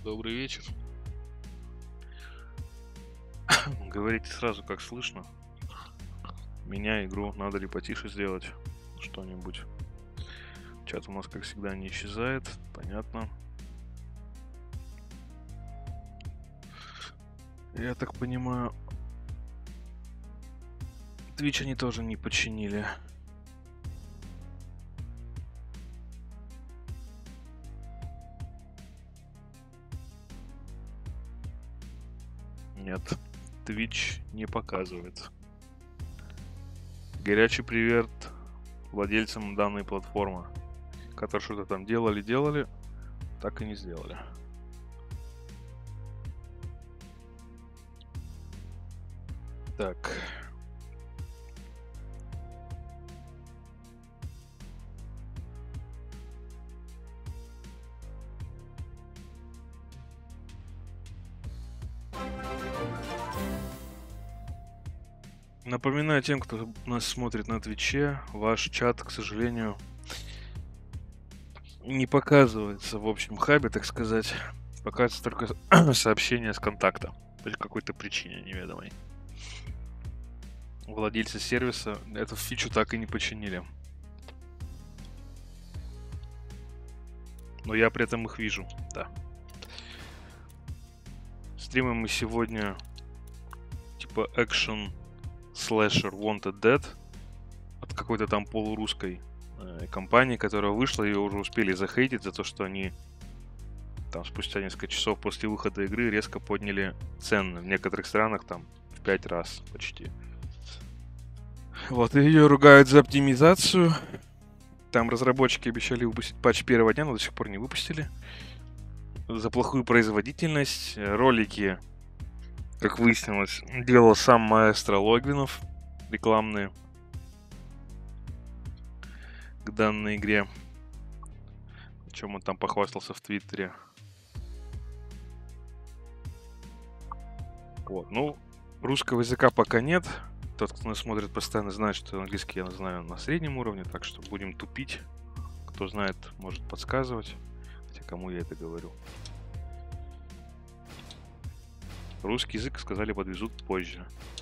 Добрый вечер. Говорите сразу, как слышно. Меня, игру, надо ли потише сделать что-нибудь. Чат у нас, как всегда, не исчезает. Понятно. Я так понимаю, Twitch они тоже не починили. Нет, Twitch не показывает. Горячий привет владельцам данной платформы, которые что-то там делали, так и не сделали. Так. Напоминаю тем, кто нас смотрит на Твиче, ваш чат, к сожалению, не показывается в общем хабе, так сказать. Показывается только сообщение с контакта. По какой-то причине неведомой. Владельцы сервиса эту фичу так и не починили. Но я при этом их вижу, да. Стримим мы сегодня типа Action Slasher Wanted Dead от какой-то там полурусской компании, которая вышла, ее уже успели захейтить за то, что они там спустя несколько часов после выхода игры резко подняли цены. В некоторых странах там в 5 раз почти. Вот, и ее ругают за оптимизацию. Там разработчики обещали выпустить патч первого дня, но до сих пор не выпустили. За плохую производительность. Ролики, как выяснилось, делал сам маэстро Логвинов, рекламные к данной игре. О чем он там похвастался в Твиттере. Вот, ну, русского языка пока нет. Тот, кто нас смотрит, постоянно знает, что английский я знаю на среднем уровне, так что будем тупить. Кто знает, может подсказывать. Хотя кому я это говорю. Русский язык, сказали, подвезут позже.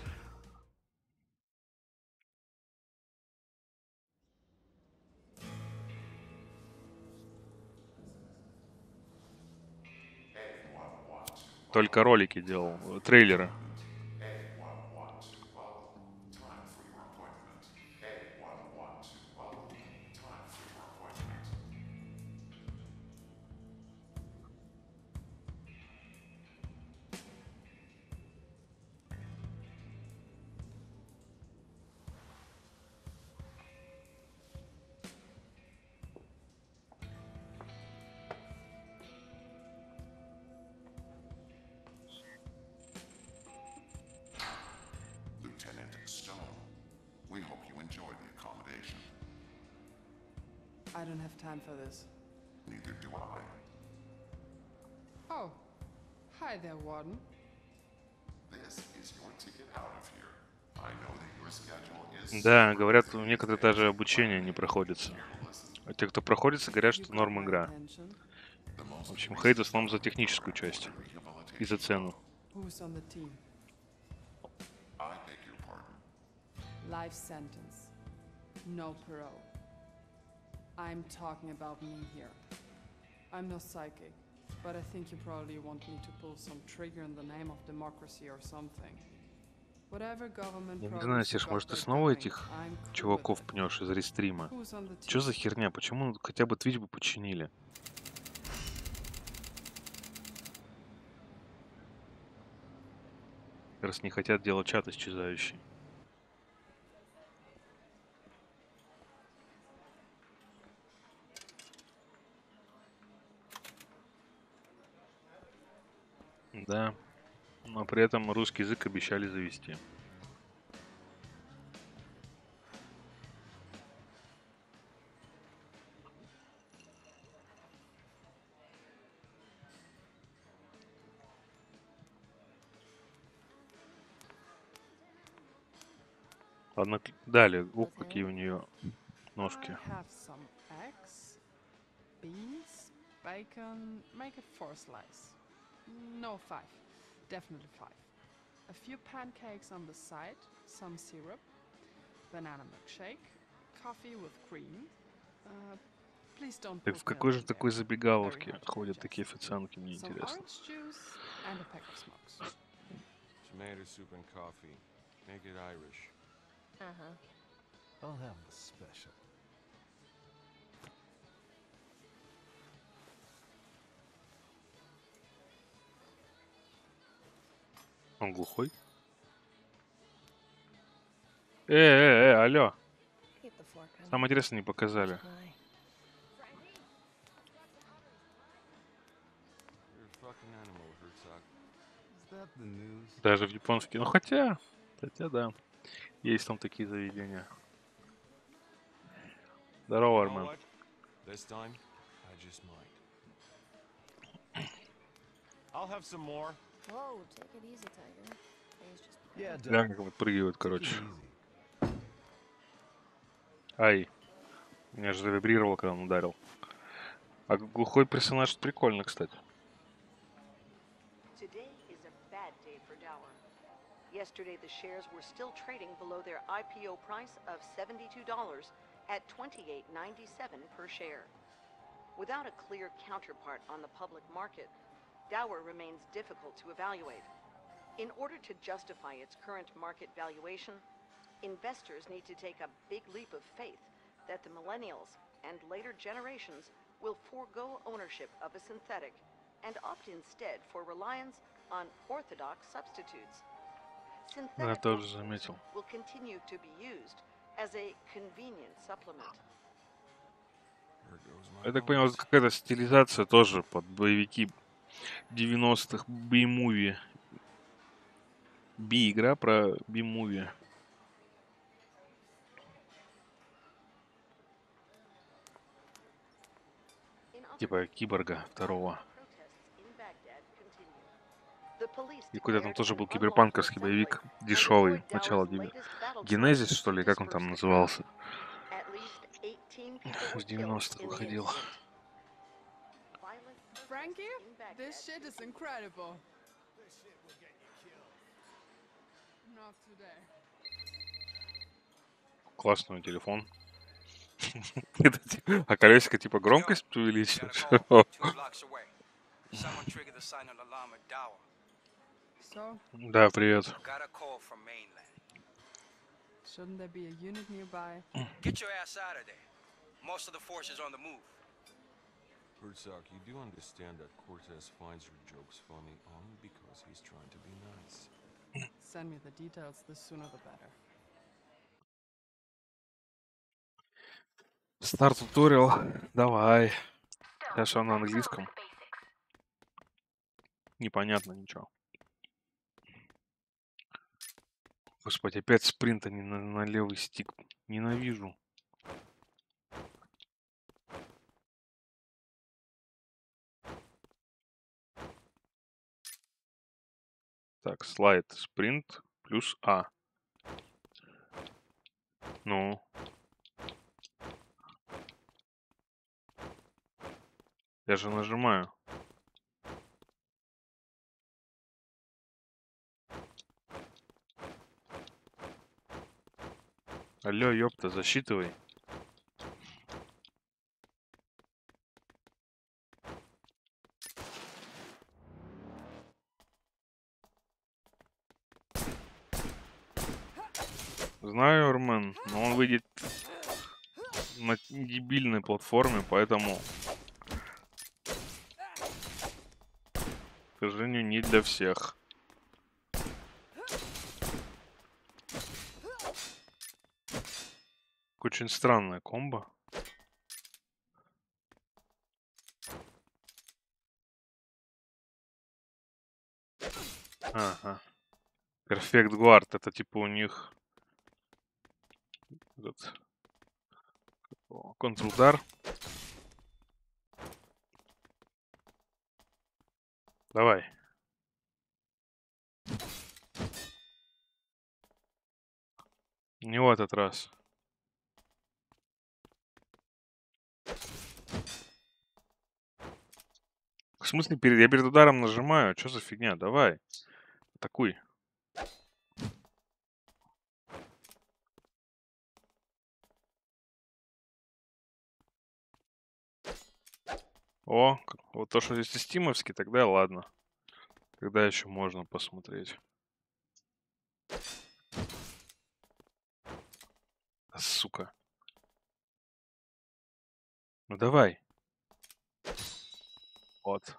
Только ролики делал, трейлеры. I don't have time for this. Neither do I. Oh, hi there, Warden. This is your ticket out of here. I know that your schedule is... Да, говорят, у некоторых даже обучение не проходится. А те, кто проходится, говорят, что норм игра. В общем, хейт в основном за техническую часть. И за цену. Who's on the team? I beg your pardon. Life sentence. No parole. I'm talking about me here. I'm no psychic, but I think you probably want me to pull some trigger in the name of democracy or something. Whatever government Я не знаю, Серж, может ты снова этих чуваков пнешь из рестрима? Чё за херня? Почему хотя бы Twitch бы починили? Раз не хотят делать чат исчезающий. Да, но при этом русский язык обещали завести. Ладно, далее, ух, какие у нее ножки. I have some eggs, beans, bacon, make it 4 slices. No, 5. Definitely 5. A few pancakes on the side, some syrup, banana milkshake, coffee with cream. Please don't Так put в какой milk же in такой there. Very забегаловке hard to ходят такие digest. официантки, мне Some интересно. orange juice and a pack of smokes. Tomato soup and coffee. Make it Irish. I'll have the special. Он глухой? Алло. Keep the fork on Самое интересное не показали. high. You're a fucking animal, Herzog. Is that the news? Даже в японский. Ну хотя да. Есть там такие заведения. Здорово, You know Армен. what? This time, I just might. I'll have some more. Whoa, take it easy, Tiger. Things just Yeah, Doug. Глянь, как подпрыгивают, Take it короче. easy. Ай. Меня же завибрировало, когда он ударил. А глухой персонаж прикольно, кстати. Today is a bad day for Dower. Yesterday, the shares were still trading below their IPO price of $72 at $28.97 per share. Without a clear counterpart on the public market, Dower remains difficult to evaluate. In order to justify its current market valuation, investors need to take a big leap of faith that the millennials and later generations will forego ownership of a synthetic and opt instead for reliance on orthodox substitutes. Synthetic тоже hormones заметил. will continue to be used as a convenient supplement. There goes my Я так понял, bonus. это какая-то стилизация тоже под боевики 90-х, би-муви. Би-игра про би-муви. In other Типа news, киборга второго. protests in Baghdad continue. The police И какой-то там declared тоже an был unlawful киберпанковский assembly боевик. and Дешевый. deployed Начало Dower's latest battle Генезис, drones что ли, to как он там disperse the назывался. crowd. At least 18 people В were killed 90-х in the выходил. incident. Violent protests Frankie, in Baghdad this shit is incredible. Not today. Классный телефон. А колесико типа громкость увеличиваешь? Got a call 2 blocks away. Someone triggered the silent alarm at Dower. So, Да, привет. Got a call from mainland. shouldn't there be a unit nearby? Get your ass out of there. Most of the force is on the move. Herzog, you do understand that Cortez finds your jokes funny only because he's trying to be nice. Send me the details, the sooner the better. Старт туториал. Давай. Сейчас он на английском. Непонятно ничего. Господи, опять спринт, а не на левый стик. Ненавижу. Так, слайд. Спринт плюс А. Ну. Я же нажимаю. Алло, ёпта, засчитывай. Знаю, Армен, но он выйдет на дебильной платформе, поэтому, к сожалению, не для всех. Очень странная комбо. Ага. Perfect Guard, это типа у них этот контрудар. Давай. Не в этот раз. В смысле, я перед ударом нажимаю? Что за фигня? Давай. Атакуй. О, вот то, что здесь стимовский, тогда ладно. Тогда еще можно посмотреть. Сука. Ну давай. Вот.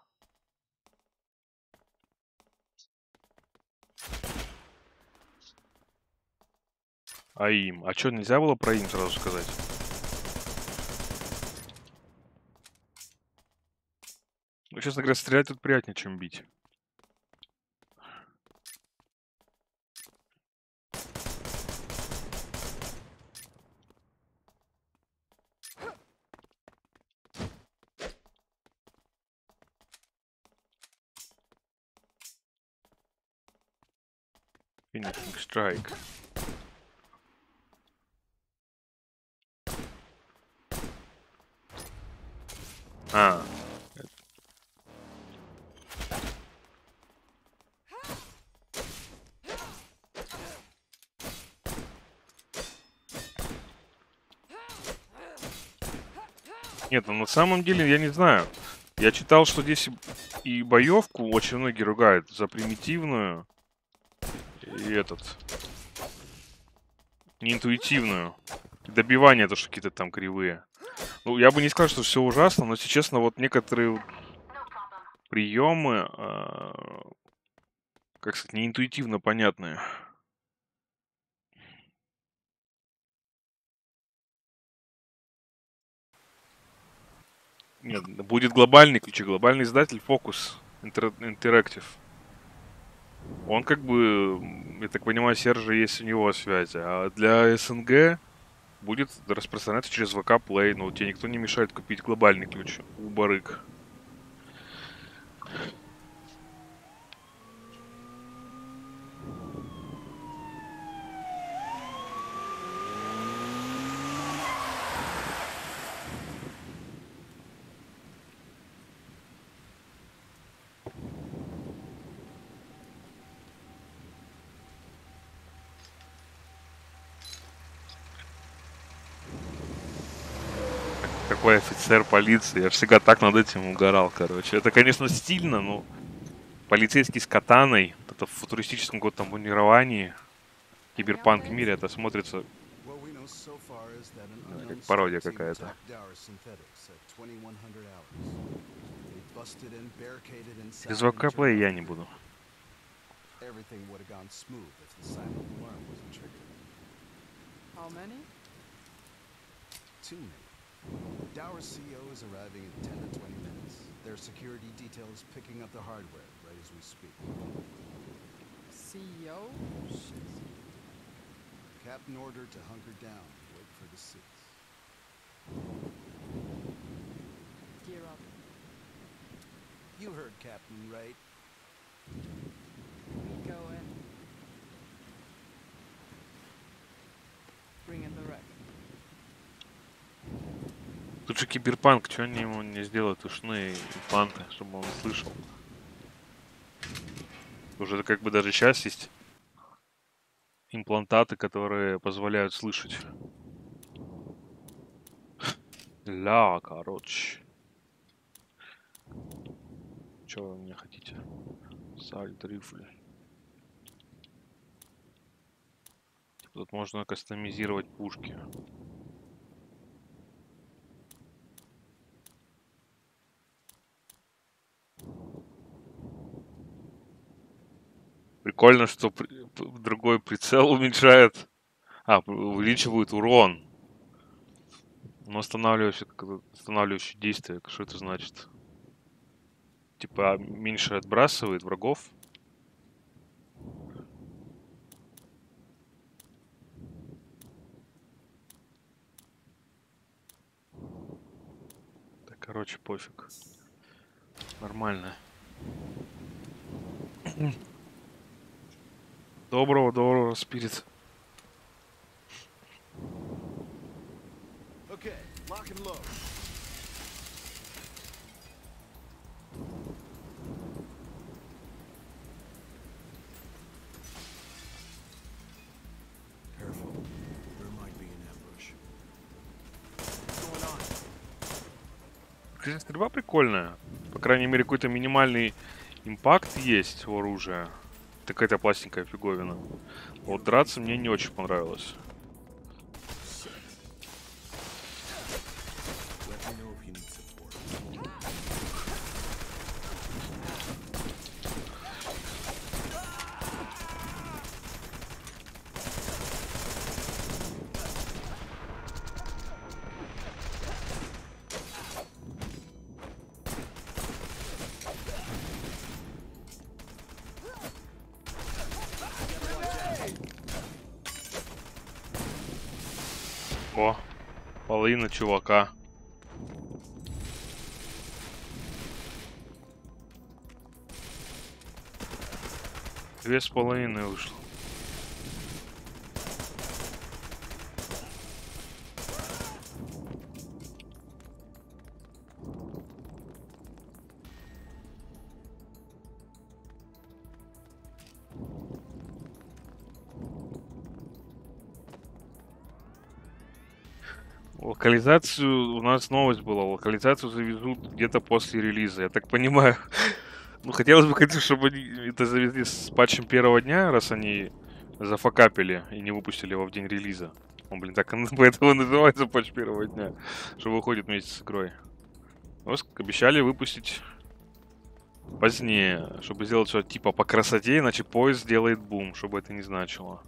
АИМ. А что, нельзя было про АИМ сразу сказать? Ну, честно говоря, стрелять тут приятнее, чем бить. Finishing strike. А. Нет, ну на самом деле я не знаю. Я читал, что здесь и боевку очень многие ругают за примитивную и неинтуитивную. Добивание, то, что какие-то там кривые. Ну, я бы не сказал, что все ужасно, но, если честно, вот некоторые приемы, как сказать, неинтуитивно понятные. Нет, будет глобальный ключ, глобальный издатель Focus Interactive. Он как бы, я так понимаю, сервер есть у него связи. А для СНГ будет распространяться через ВК Play. Но тебе никто не мешает купить глобальный ключ у барыг. Такой офицер полиции. Я всегда так над этим угорал, короче. Это, конечно, стильно, но полицейский с катаной, это в футуристическом каком-то бронировании, киберпанк мире, это смотрится как пародия какая-то. Без ВК-плей я не буду. How many? Too many. Dower CEO is arriving in 10 to 20 minutes. Their security detail is picking up the hardware right as we speak. CEO? Shit. Captain ordered to hunker down and wait for the seats. Gear up. You heard Captain, right? We go in. Bring in the wreck. Тут же киберпанк, что они ему не сделают ушные импланты, чтобы он слышал? Уже как бы даже сейчас есть имплантаты, которые позволяют слышать. Ля, короче. Что вы мне хотите? Сальт, рифль. Тут можно кастомизировать пушки. Прикольно, что другой прицел уменьшает, увеличивает урон. Но останавливающее действие. Что это значит? Типа меньше отбрасывает врагов. Да, короче, пофиг. Нормально. Доброго, Спирит. Okay, lock and load. Конечно, стрельба прикольная. По крайней мере, какой-то минимальный импакт есть у оружия. Это какая-то пластиковая фиговина. Вот драться мне не очень понравилось. Let me know if you need support. О, половина чувака. Две с половиной вышло. Локализацию, у нас новость была, локализацию завезут где-то после релиза, я так понимаю. Ну, хотелось бы, конечно, чтобы они это завезли с патчем первого дня, раз они зафакапили и не выпустили его в день релиза. Он, блин, так поэтому называется патч первого дня, что выходит вместе с игрой. Но обещали выпустить позднее, чтобы сделать все типа по красоте, иначе поезд сделает бум, чтобы это не значило.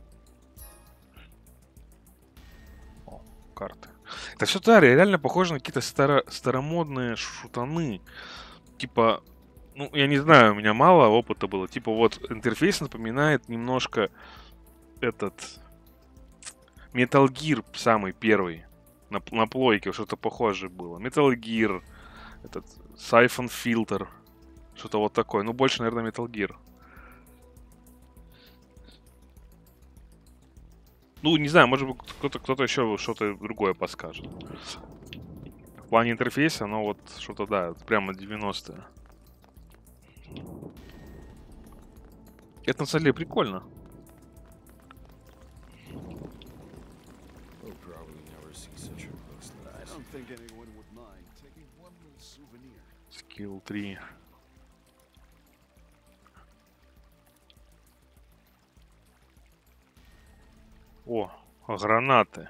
О, карты. Это все да, реально похоже на какие-то старомодные шутаны. Типа, ну, я не знаю, у меня мало опыта было. Типа, вот интерфейс напоминает немножко этот Metal Gear самый первый. На плойке что-то похожее было. Metal Gear, этот Siphon Filter. Что-то вот такое. Ну, больше, наверное, Metal Gear. Ну, не знаю, может быть, кто-то еще что-то другое подскажет. В плане интерфейса, но вот что-то, да, прямо 90-е. Это на самом деле прикольно. We'll probably never see such a place like I this. don't think anyone would mind taking one little souvenir. Скилл 3. О, гранаты.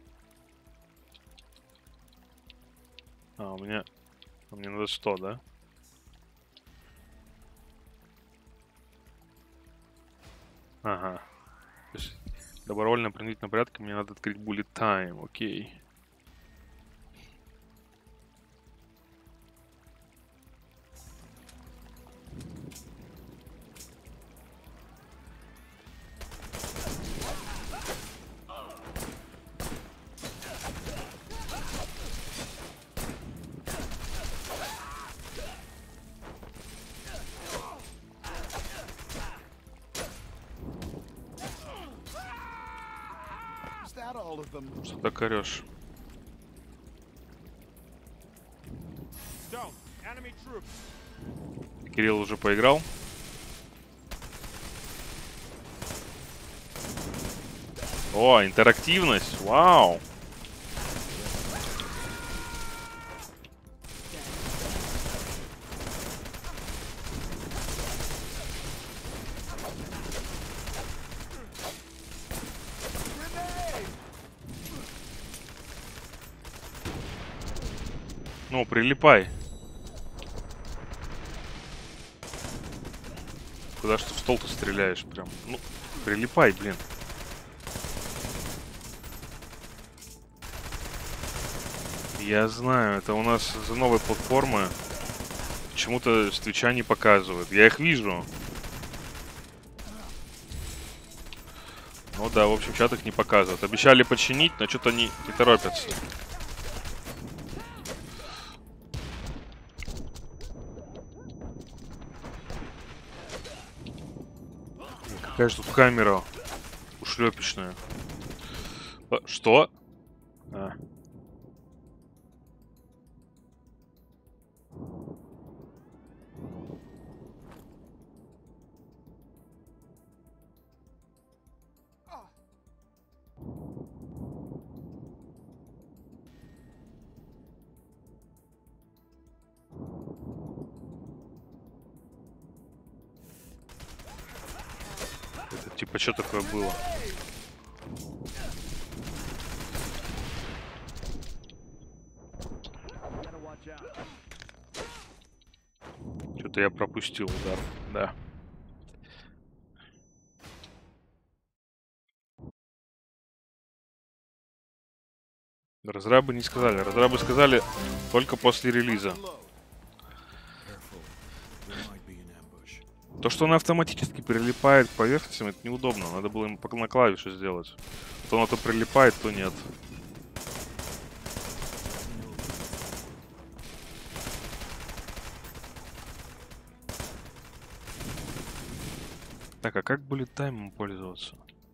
А, у меня... Мне надо что, да? Ага. То есть добровольно принудительном порядке мне надо открыть bullet time, окей. Is that all of them? Что так орешь? Кирилл уже поиграл. О, интерактивность, вау. Ну, прилипай. Куда что в стол ты стреляешь прям? Ну, прилипай, блин. Я знаю, это у нас за новой платформы. Почему-то с Твича не показывают. Я их вижу. Ну да, в общем, чат их не показывают. Обещали починить, но что-то они не торопятся. Какая же тут камера ушлепечная. Что? А. Это типа что такое было? Что-то я пропустил удар. Да. Разрабы не сказали. Разрабы сказали только после релиза. То, что она автоматически прилипает к поверхностям, это неудобно. Надо было ему на клавише сделать. То она то прилипает, то нет. Так, а как bullet таймом пользоваться?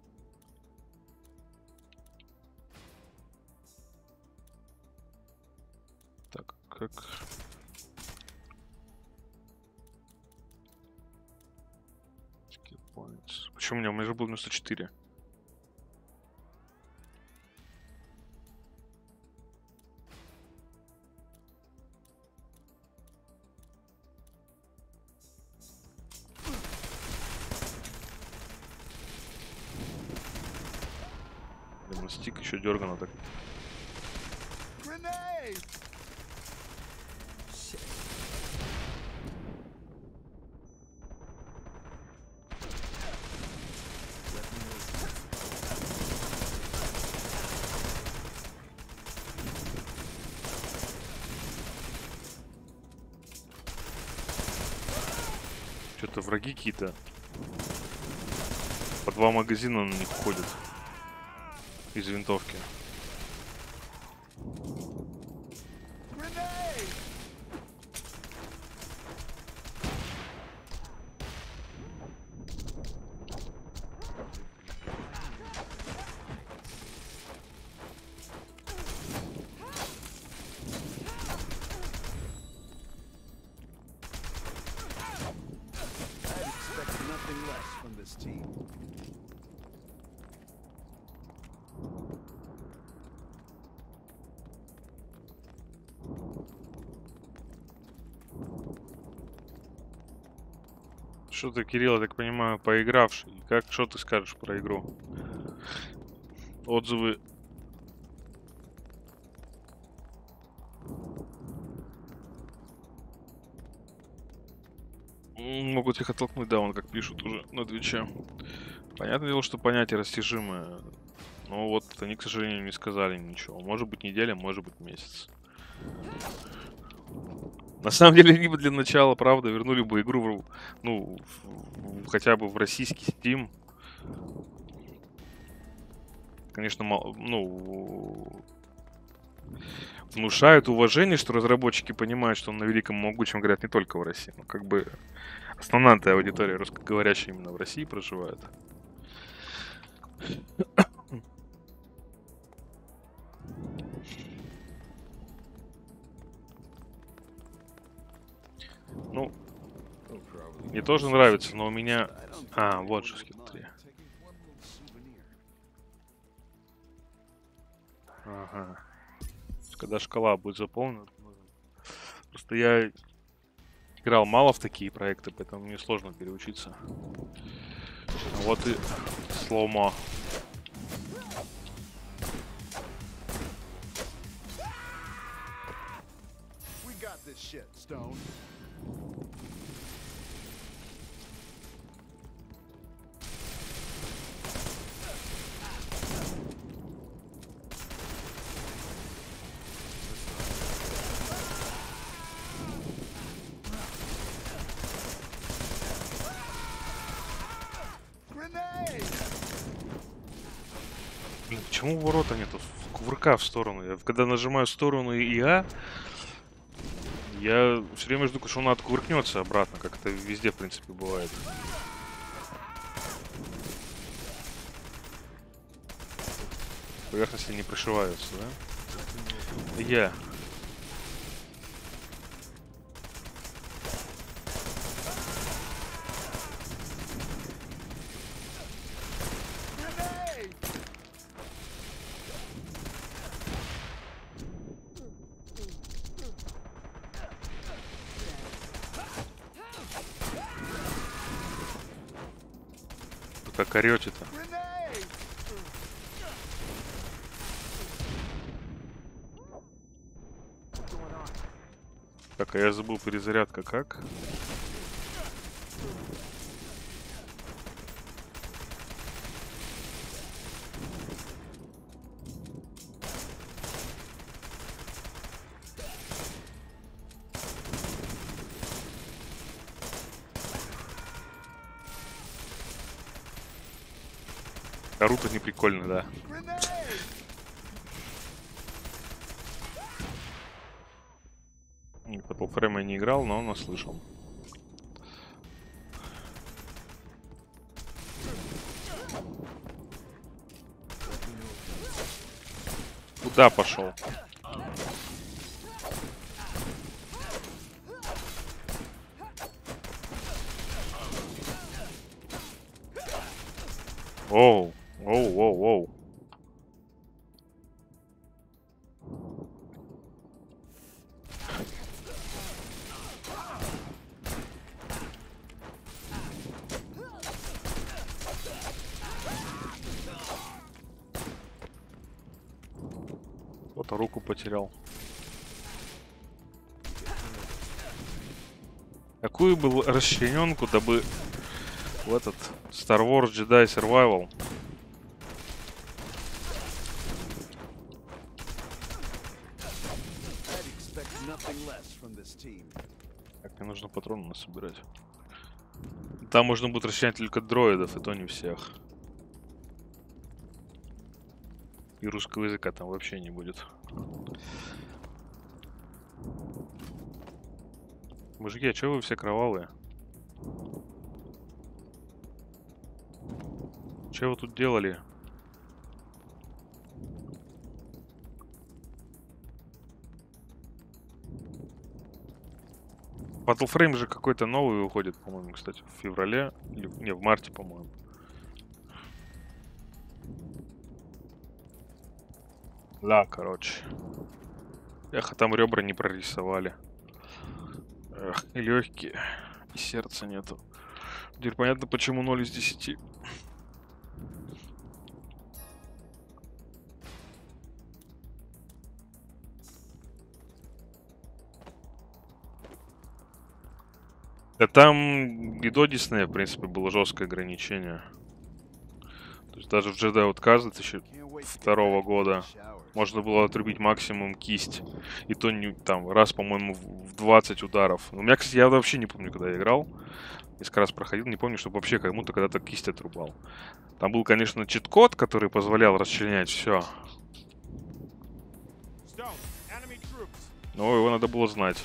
Так, как... Почему у меня между был 94? Блин, стик еще дергано так. Что-то враги какие-то. По 2 магазина на них ходят. Из винтовки. Что ты, Кирилл, я так понимаю, поигравший. Как, что ты скажешь про игру? Отзывы. Могут их оттолкнуть, да, вон как пишут уже на Твиче. Понятное дело, что понятие растяжимое. Но вот они, к сожалению, не сказали ничего. Может быть неделя, может быть месяц. На самом деле, либо для начала, правда, вернули бы игру, ну, хотя бы в российский Steam. Конечно, ну, внушают уважение, что разработчики понимают, что на великом и могучем говорят не только в России. Но как бы основная аудитория русскоговорящая именно в России проживает. Ну, мне тоже нравится, но у меня... А, вот же скилл 3. Ага. Когда шкала будет заполнена. Просто я играл мало в такие проекты, поэтому мне сложно переучиться. Вот и слоумо. Блин, почему ворота нету? Кувырка в сторону. Я когда нажимаю в сторону ИА, я все время жду, что он откувыркнется обратно, как это везде, в принципе, бывает. Поверхности не прошиваются, да? Я. как орете-то? Так, а я забыл, перезарядка как? Наруто не прикольно, да. Battle Frame я не играл, но он наслышал. Куда пошел? Оу, оу, оу, оу. Кто-то руку потерял. Какую бы расчлененку, дабы в этот Star Wars Jedi Survival так, мне нужно патроны насобирать. Там можно будет расчленять только дроидов, и то не всех. И русского языка там вообще не будет. Мужики, а чё вы все кровавые? Чё вы тут делали? Battle Frame же какой-то новый выходит, по-моему, кстати, в феврале. Или, не, в марте, по-моему. Да, короче. Эх, а там ребра не прорисовали. Эх, и легкие, и сердца нету. Теперь понятно, почему 0 из 10. Да там и до Диснея, в принципе, было жесткое ограничение. То есть даже в Jedi Outcast 2002 года можно было отрубить максимум кисть. И то не там раз, по-моему, в 20 ударов. У меня, кстати, я вообще не помню, когда я играл. Несколько раз проходил, не помню, чтобы вообще кому-то когда-то кисть отрубал. Там был, конечно, чит-код, который позволял расчленять все. Но его надо было знать.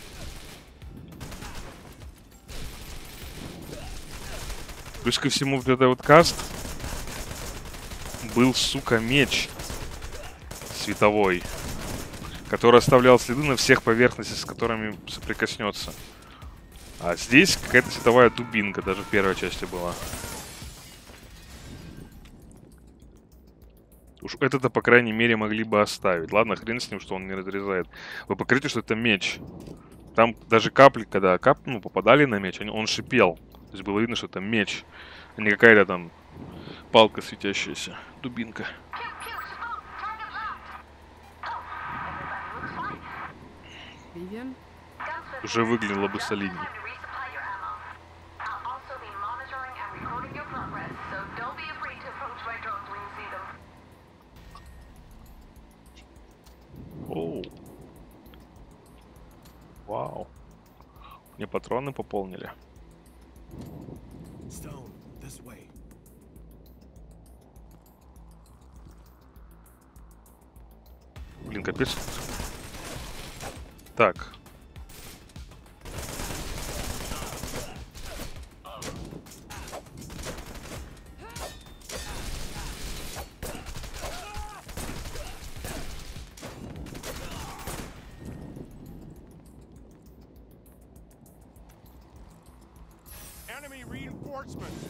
Плюс ко всему в Jedi Outcast был, сука, меч световой, который оставлял следы на всех поверхностях, с которыми соприкоснется. А здесь какая-то световая дубинка, даже в первой части была. Уж это-то, по крайней мере, могли бы оставить. Ладно, хрен с ним, что он не разрезает. Вы покажите, что это меч. Там даже капли, когда попадали на меч, он шипел. То есть было видно, что это меч, а не какая-то там палка светящаяся, дубинка. Vivian? Уже выглядело бы солидней. Оу. Вау. Мне патроны пополнили. Блин, капец. Так. Enemy reinforcements.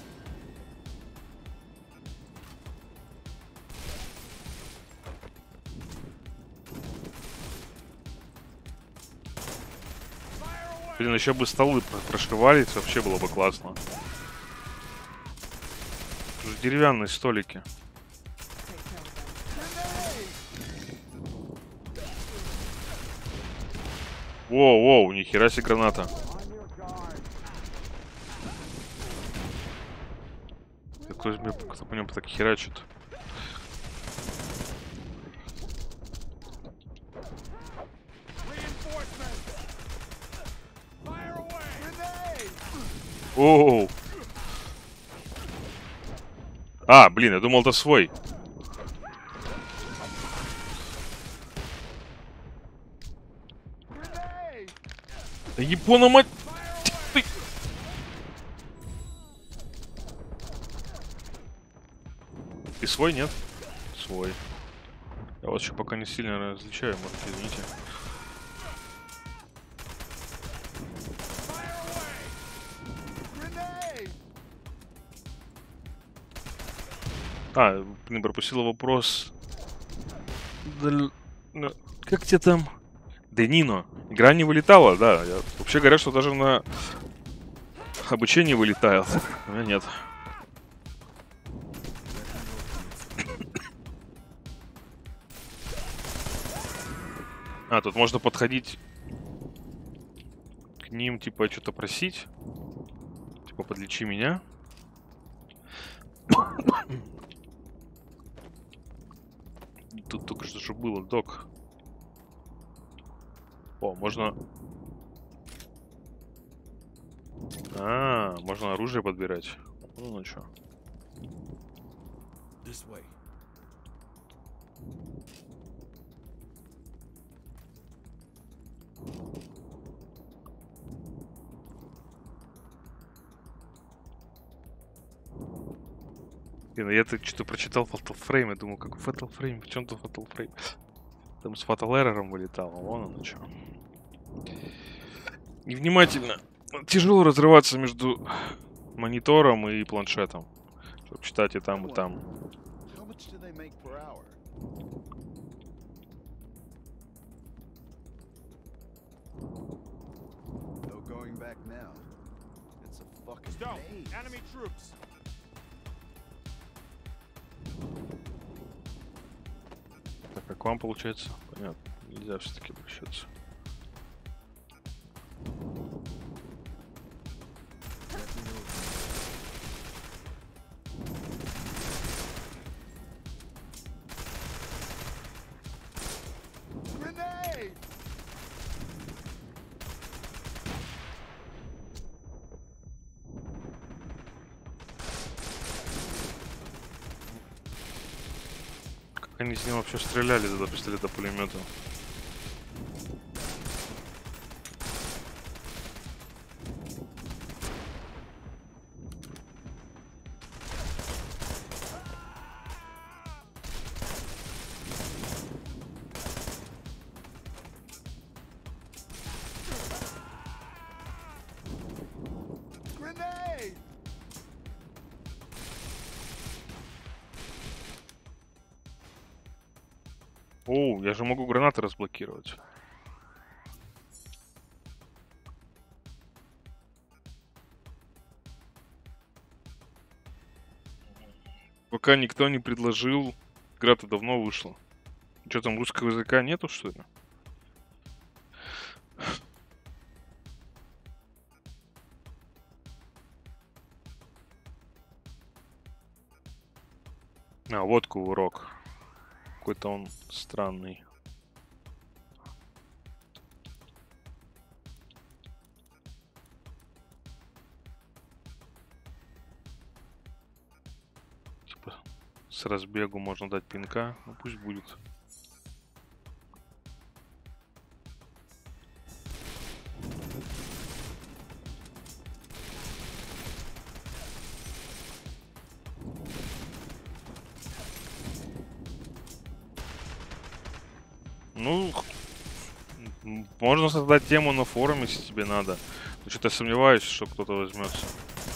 Блин, еще бы столы прошивались, вообще было бы классно. Тут же деревянные столики. Take care of them. Воу, нихера себе граната. Кто по нему так херачит? Оу. А, блин, я думал, это свой. Да Япона, мать! Ты. Ты свой, нет? Свой. Я вас еще пока не сильно различаю, может, извините. А, блин, пропустила вопрос. Как тебе там? Денино. Игра не вылетала, да. Вообще говорят, что даже на обучение вылетает. У меня нет. А, тут можно подходить к ним, типа, что-то просить. Типа, подлечи меня. Тут только что же было, док. О, можно... А, можно оружие подбирать. Ну чё. Я-то что-то прочитал Fatal Frame, я думал, как Fatal Frame, в чем-то Fatal Frame. Там с Fatal Error'ом вылетало, вон оно что. Невнимательно. Тяжело разрываться между монитором и планшетом, чтобы читать и там, и там. Так, а к вам получается? Понятно. Нельзя все-таки обращаться. Они с ним вообще стреляли за пистолета-пулемета. Оу, я же могу гранаты разблокировать. Пока никто не предложил, игра-то давно вышла. Что там, русского языка нету, что ли? А, вот кувырок. Какой-то он странный. Типа с разбегу можно дать пинка. Ну пусть будет. Ну, можно создать тему на форуме, если тебе надо. Но что-то я сомневаюсь, что кто-то возьмется.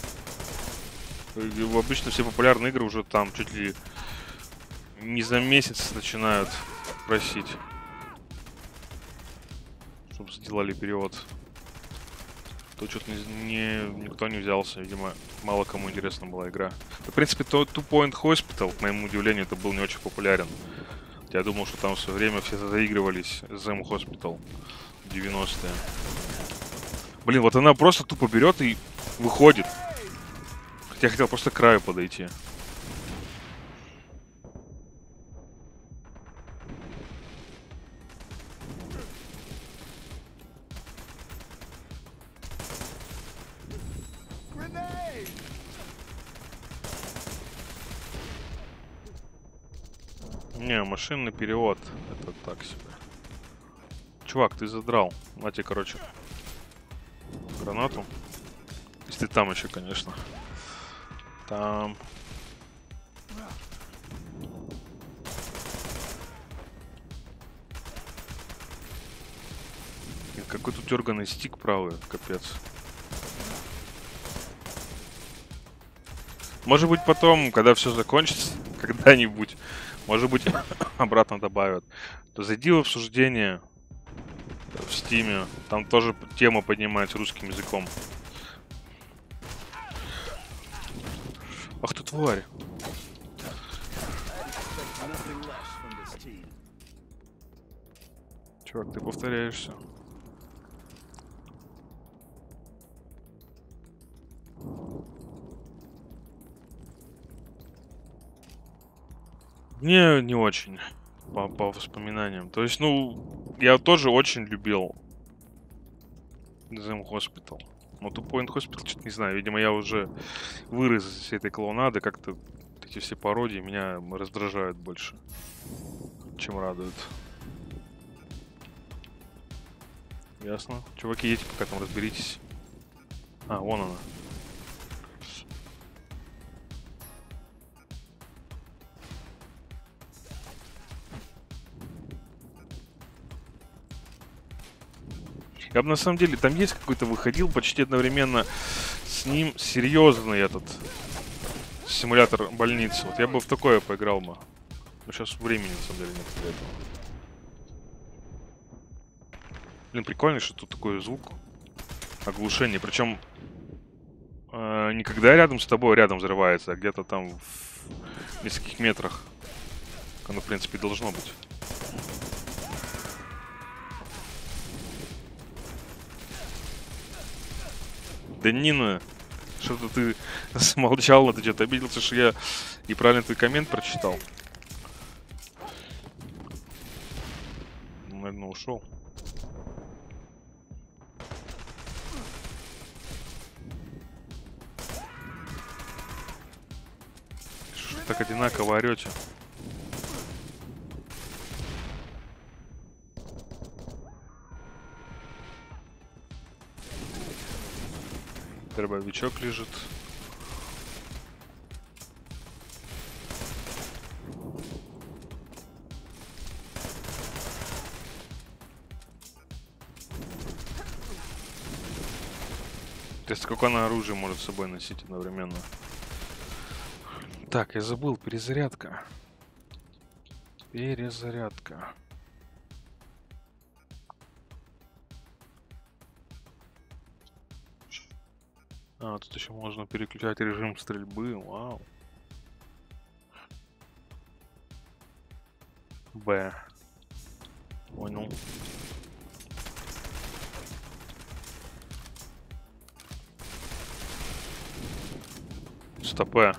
Обычно все популярные игры уже там чуть ли не за месяц начинают просить, чтобы сделали перевод. Тут что-то никто не взялся. Видимо, мало кому интересна была игра. В принципе, Two Point Hospital, к моему удивлению, это был не очень популярен. Я думал, что там в свое время все заигрывались Them Hospital в 90-е. Блин, вот она просто тупо берет и выходит. Хотя я хотел просто к краю подойти. Не, машинный перевод. Это так себе. Чувак, ты задрал. На тебе, короче, гранату. Если ты там еще, конечно. Там. Какой тут дерганый стик правый, капец. Может быть потом, когда все закончится, когда-нибудь, может быть, обратно добавят. То зайди в обсуждение в Стиме, там тоже тема поднимается русским языком. Ах ты тварь. Чувак, ты повторяешься. Мне не очень, по воспоминаниям. То есть, ну, я тоже очень любил Them Hospital. Но Two Point Hospital, что-то не знаю. Видимо, я уже вырос из всей этой клоунады. Как-то эти все пародии меня раздражают больше, чем радуют. Ясно. Чуваки, едете пока там, разберитесь. А, вон она. Я бы на самом деле, там есть какой-то, выходил почти одновременно с ним серьезный этот симулятор больницы. Вот я бы в такое поиграл бы. Но сейчас времени на самом деле нет для этого. Блин, прикольно, что тут такой звук. Оглушение. Причем не когда рядом с тобой рядом взрывается, а где-то там в нескольких метрах. Оно, в принципе, должно быть. Да Нина, что-то ты смолчал, ты что-то обиделся, что я неправильно твой коммент прочитал. Наверное, ушел. Что так одинаково орете? Дробовичок лежит. Интересно, какое она оружие может с собой носить одновременно. Так, я забыл, перезарядка. Перезарядка. А, тут еще можно переключать режим стрельбы. Вау. Б. Понял. Стопэ.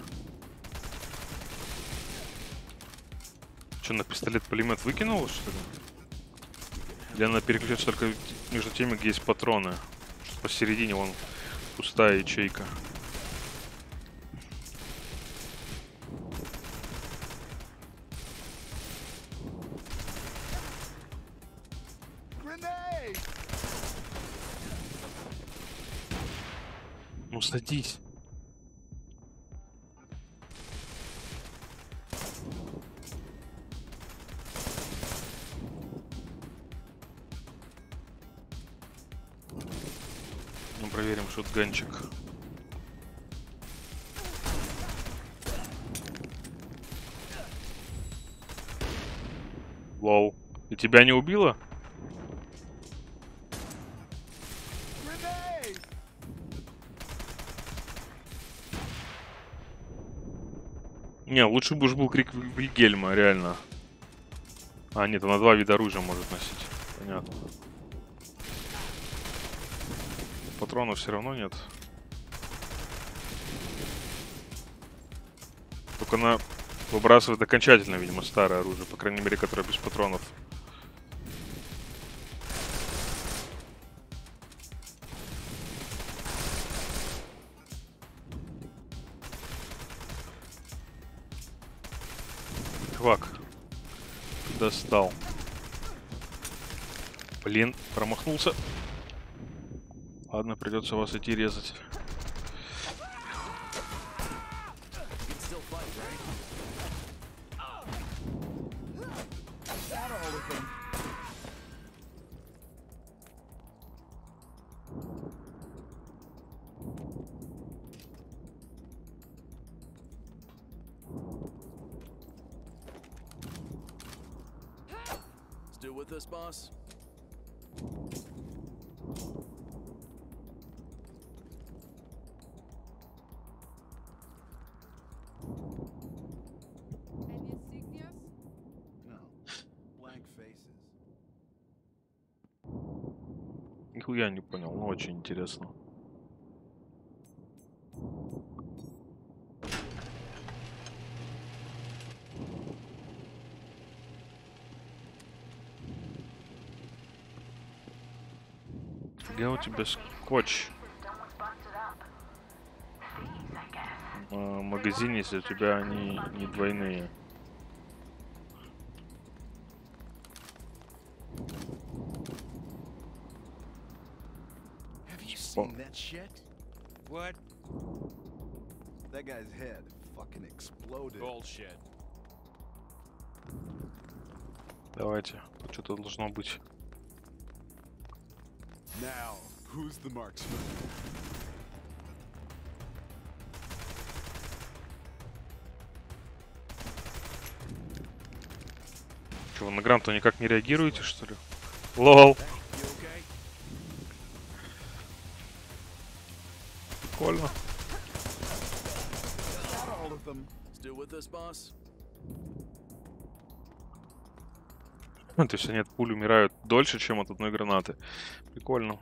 Что, на пистолет-пулемет выкинул, что ли? Или она переключается только между теми, где есть патроны? Посередине вон пустая ячейка. Ну садись. Ну проверим шотганчик. Вау. И тебя не убило? Не, лучше бы уж был крик Вильгельма, реально. А, нет, она 2 вида оружия может носить. Понятно. Патронов все равно нет. Только она выбрасывает окончательно, видимо, старое оружие. По крайней мере, которое без патронов. Чувак. Достал. Блин, промахнулся. Ладно, придется вас идти резать. Still with us, boss? Any insignias? No. Blank faces. Нихуя не понял, но очень интересно. Где у тебя скотч? В магазине, если у тебя они не двойные. Have you seen that shit? What? That guy's head fucking exploded. Bullshit. Давайте, что-то должно быть. Now, who's the marksman? Че, вы на грант-то никак не реагируете, что ли? Лол. You okay? Прикольно. Not all of them. Still with us, boss? То есть они от пуль умирают дольше, чем от одной гранаты. Прикольно.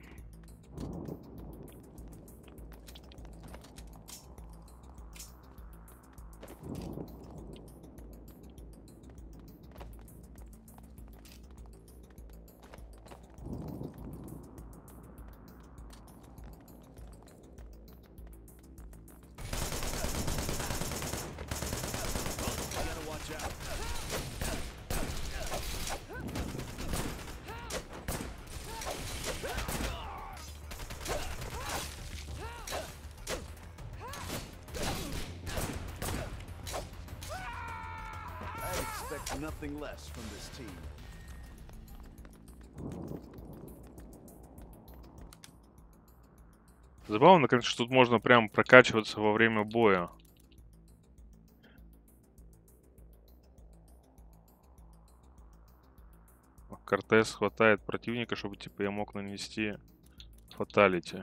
Gotta watch out. I expect nothing less from this team. Забавно, конечно, что тут можно прям прокачиваться во время боя. Кортес хватает противника, чтобы типа я мог нанести фаталити.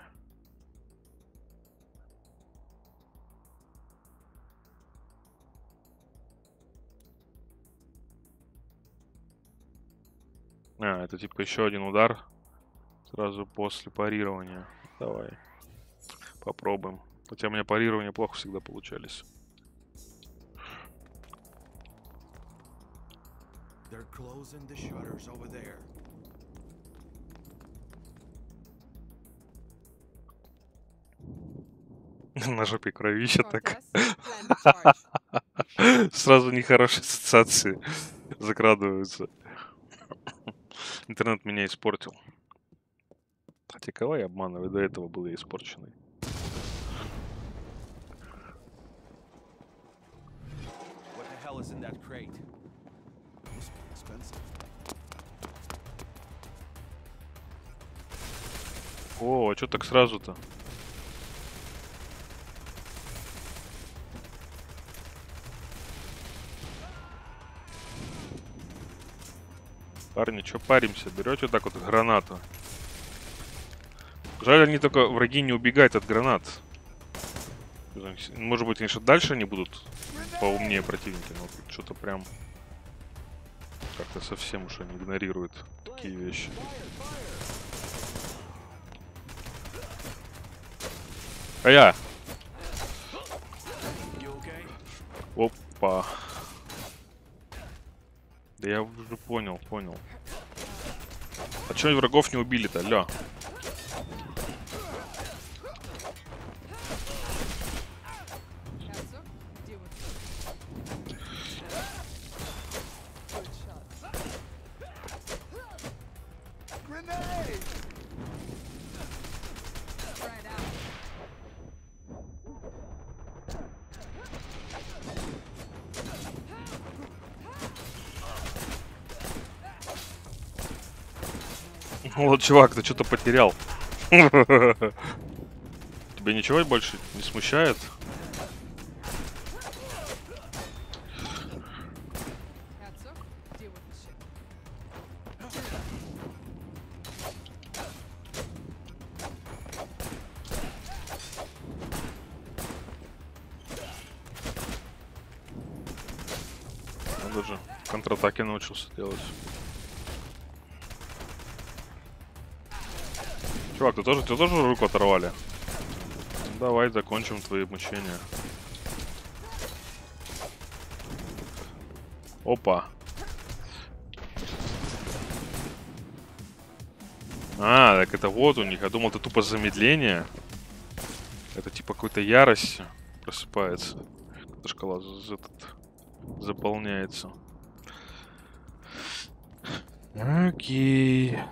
А, это типа еще один удар сразу после парирования. Давай. Попробуем. Хотя у меня парирования плохо всегда получались. They're closing the shutters over there. На жопе кровища так. Cortez, plan to charge. Сразу нехорошие ассоциации закрадываются. Интернет меня испортил. Хотя кого я обманываю? До этого был я испорченный. What the hell is in that crate? Must be expensive. О, а чё так сразу-то? Парни, чё паримся? Берете вот так вот гранату. Жаль, они только враги не убегают от гранат. Может быть, конечно, дальше они будут поумнее противники, но тут что-то прям как-то совсем уж они игнорируют такие вещи. А я! Опа! Да я уже понял. А чё врагов не убили-то, ля? Вот, чувак, ты что-то потерял. Тебя ничего больше не смущает? Он даже контратаки научился делать. Чувак, тебя тоже руку оторвали? Ну, давай закончим твои мучения. Опа. А, так это вот у них. Я думал, это тупо замедление. Это типа какой-то ярость просыпается. Эта шкала заполняется. Окей.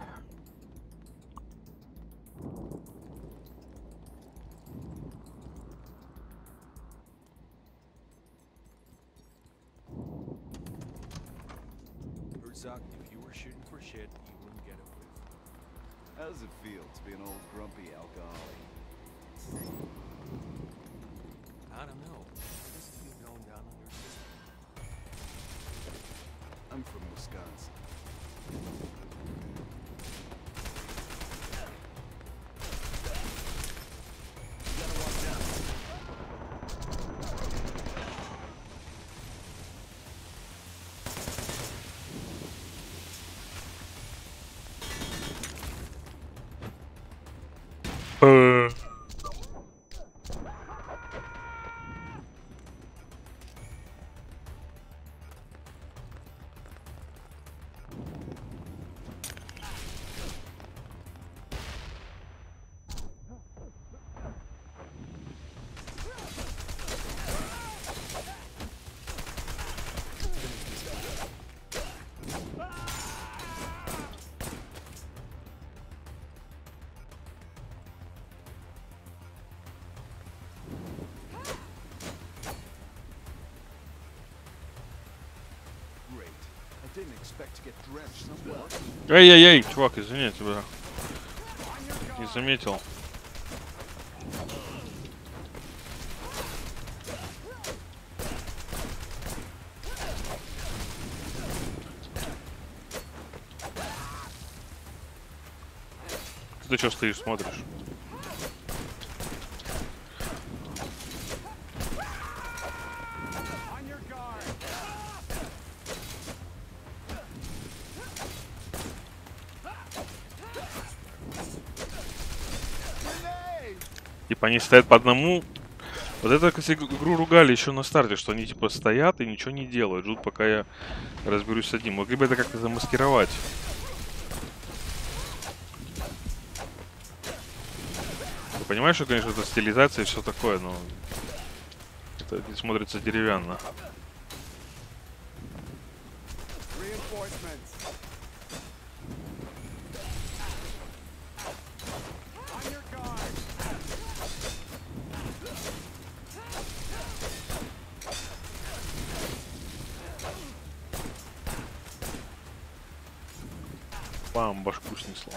If you were shooting for shit, you wouldn't get a whiff. How does it feel to be an old grumpy alcoholic? I don't know. This is you going down on your system. I'm from Wisconsin. You gotta watch out. Didn't expect to get drenched somewhere. Эй-эй-эй, чувак, извини, я тебя не заметил. Ты что стоишь, смотришь? Типа они стоят по одному. Вот это, кстати, игру ругали еще на старте, что они типа стоят и ничего не делают. Ждут, пока я разберусь с одним. Могли бы это как-то замаскировать. Ты понимаешь, что, конечно, это стилизация и все такое, но это не смотрится деревянно. Бам, башку снесло.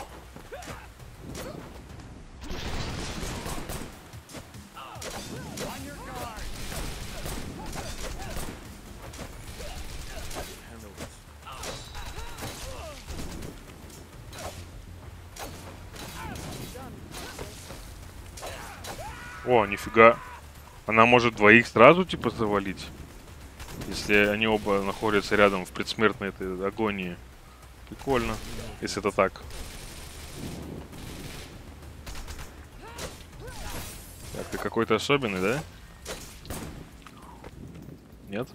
О, нифига. Она может двоих сразу, типа, завалить. Если они оба находятся рядом в предсмертной этой агонии. Прикольно, если это так. Так, ты какой-то особенный, да? Нет?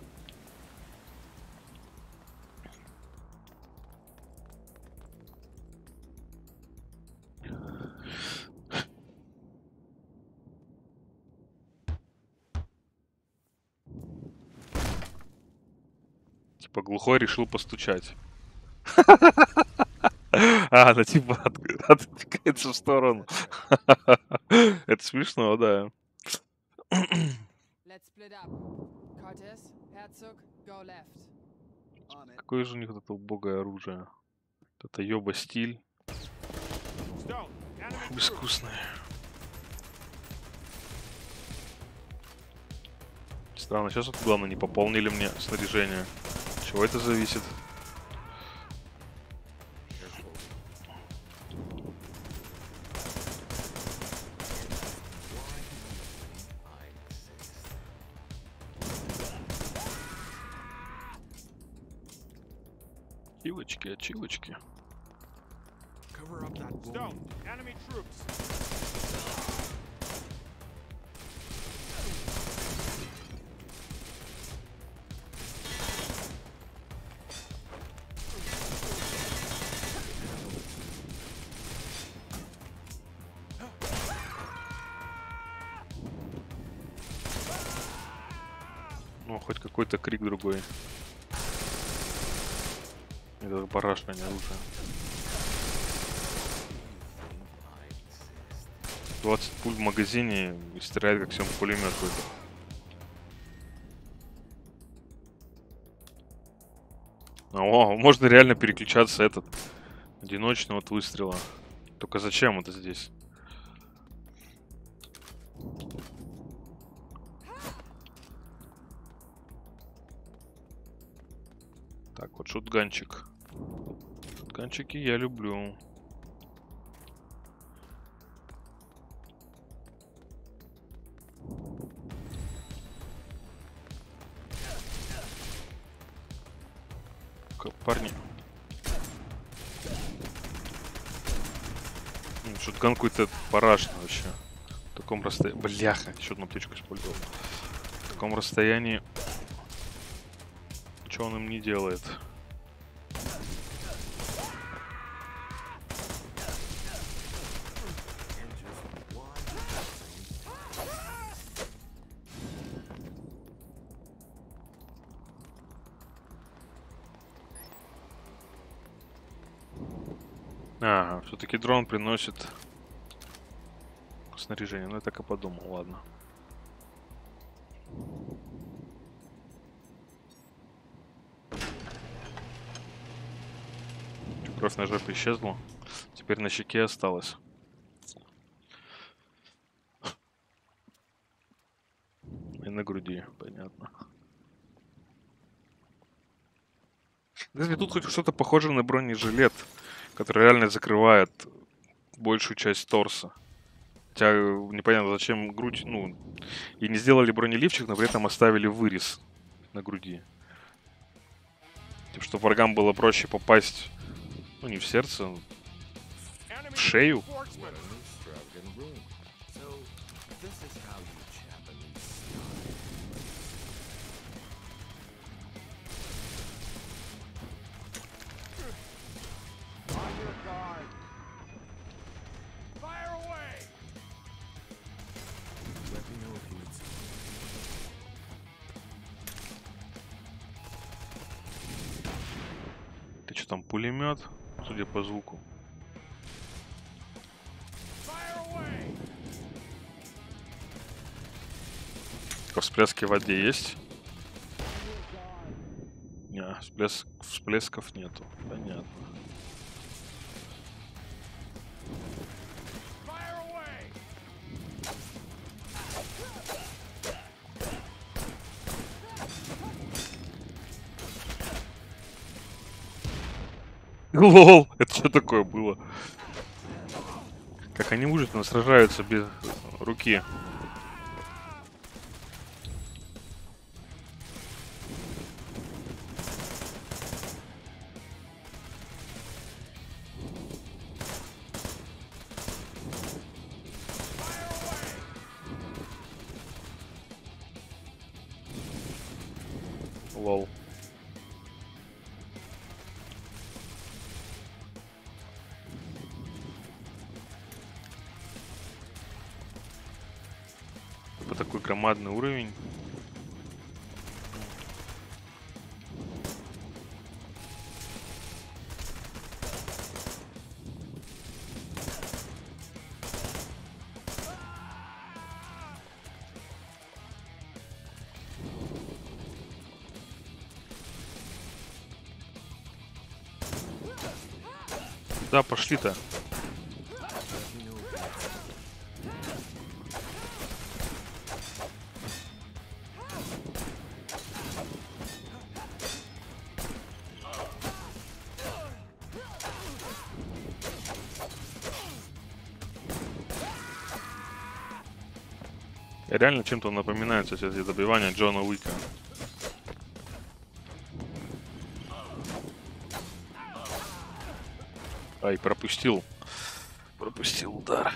Типа глухой решил постучать. А, она типа отвлекается в сторону. Это смешно, да. Let's split up. Cortez, Herzog, go left. Какое же у них это убогое оружие? Это ёба стиль. Stone, enemy troops. Безвкусное. Странно, сейчас вот главное не пополнили мне снаряжение. От чего это зависит? Чилочки, очилочки. Cover up that Stone, enemy troops. Ну, хоть какой-то крик другой. Это барашка, не оружие. 20 пуль в магазине и стреляет как всем пулемет какой-то. О, можно реально переключаться этот одиночный от выстрела. Только зачем это здесь? Так, вот шотганчик. Шотганчики я люблю. Парни. Шотган какой-то парашный вообще. В таком расстоянии. Бляха, еще одну аптечку использовал. В таком расстоянии. Что он им не делает? Ага, все-таки дрон приносит снаряжение. Ну, я так и подумал, ладно. Кровь на жопе исчезла. Теперь на щеке осталось. И на груди, понятно. Если тут хоть что-то похоже на бронежилет, который реально закрывает большую часть торса. Хотя непонятно, зачем грудь, ну, и не сделали бронеливчик, но при этом оставили вырез на груди. Типа, чтобы врагам было проще попасть, ну, не в сердце, в шею. Ты что там, пулемет, судя по звуку? Всплески в воде есть? Не, всплесков нету. Понятно. Лол, это что такое было? Как они мужественно сражаются без руки. Лол. Типа такой громадный уровень. Да, пошли-то. Реально чем-то напоминает, кстати, добивание Джона Уика. Ай, пропустил. Пропустил удар.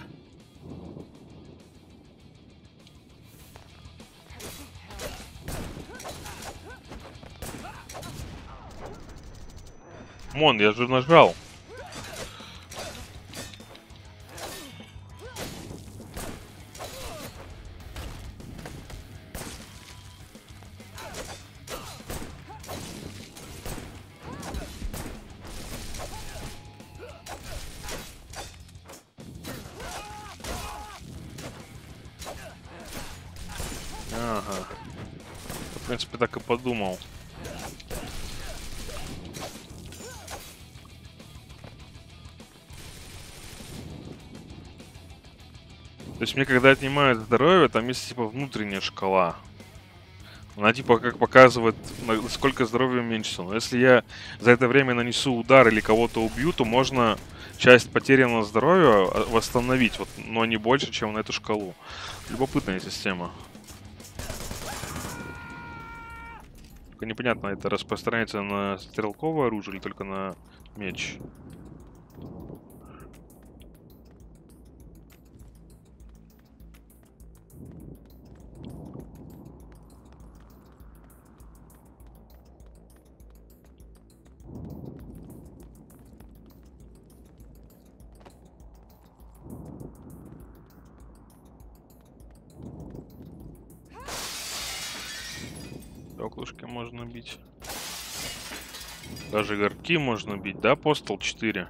Мон, я же нажал. Ага. В принципе, так и подумал. То есть мне когда отнимают здоровье, там есть типа внутренняя шкала. Она типа как показывает, сколько здоровья уменьшится. Но если я за это время нанесу удар или кого-то убью, то можно часть потерянного здоровья восстановить, вот, но не больше, чем на эту шкалу. Любопытная система. Только непонятно, это распространяется на стрелковое оружие или только на меч. Стеклышки можно бить. Даже горки можно бить, да, Postal 4?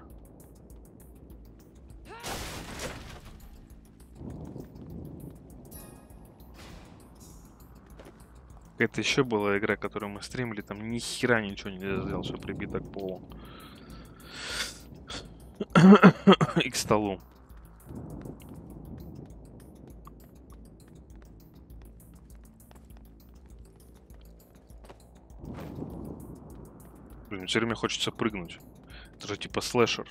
Какая-то еще была игра, которую мы стримили, там ни хера ничего нельзя сделать, чтобы прибито к полу. И к столу. Блин, все время хочется прыгнуть. Это же типа слэшер.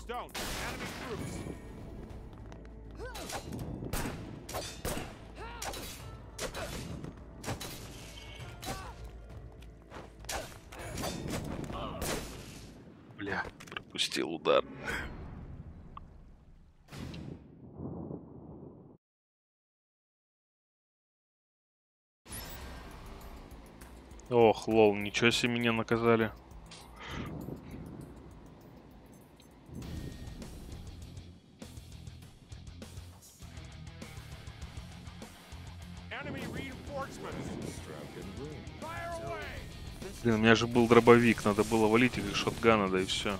Бля, пропустил удар. Ох, лол, ничего себе меня наказали. Блин, у меня же был дробовик, надо было валить их из шотгана, да и все.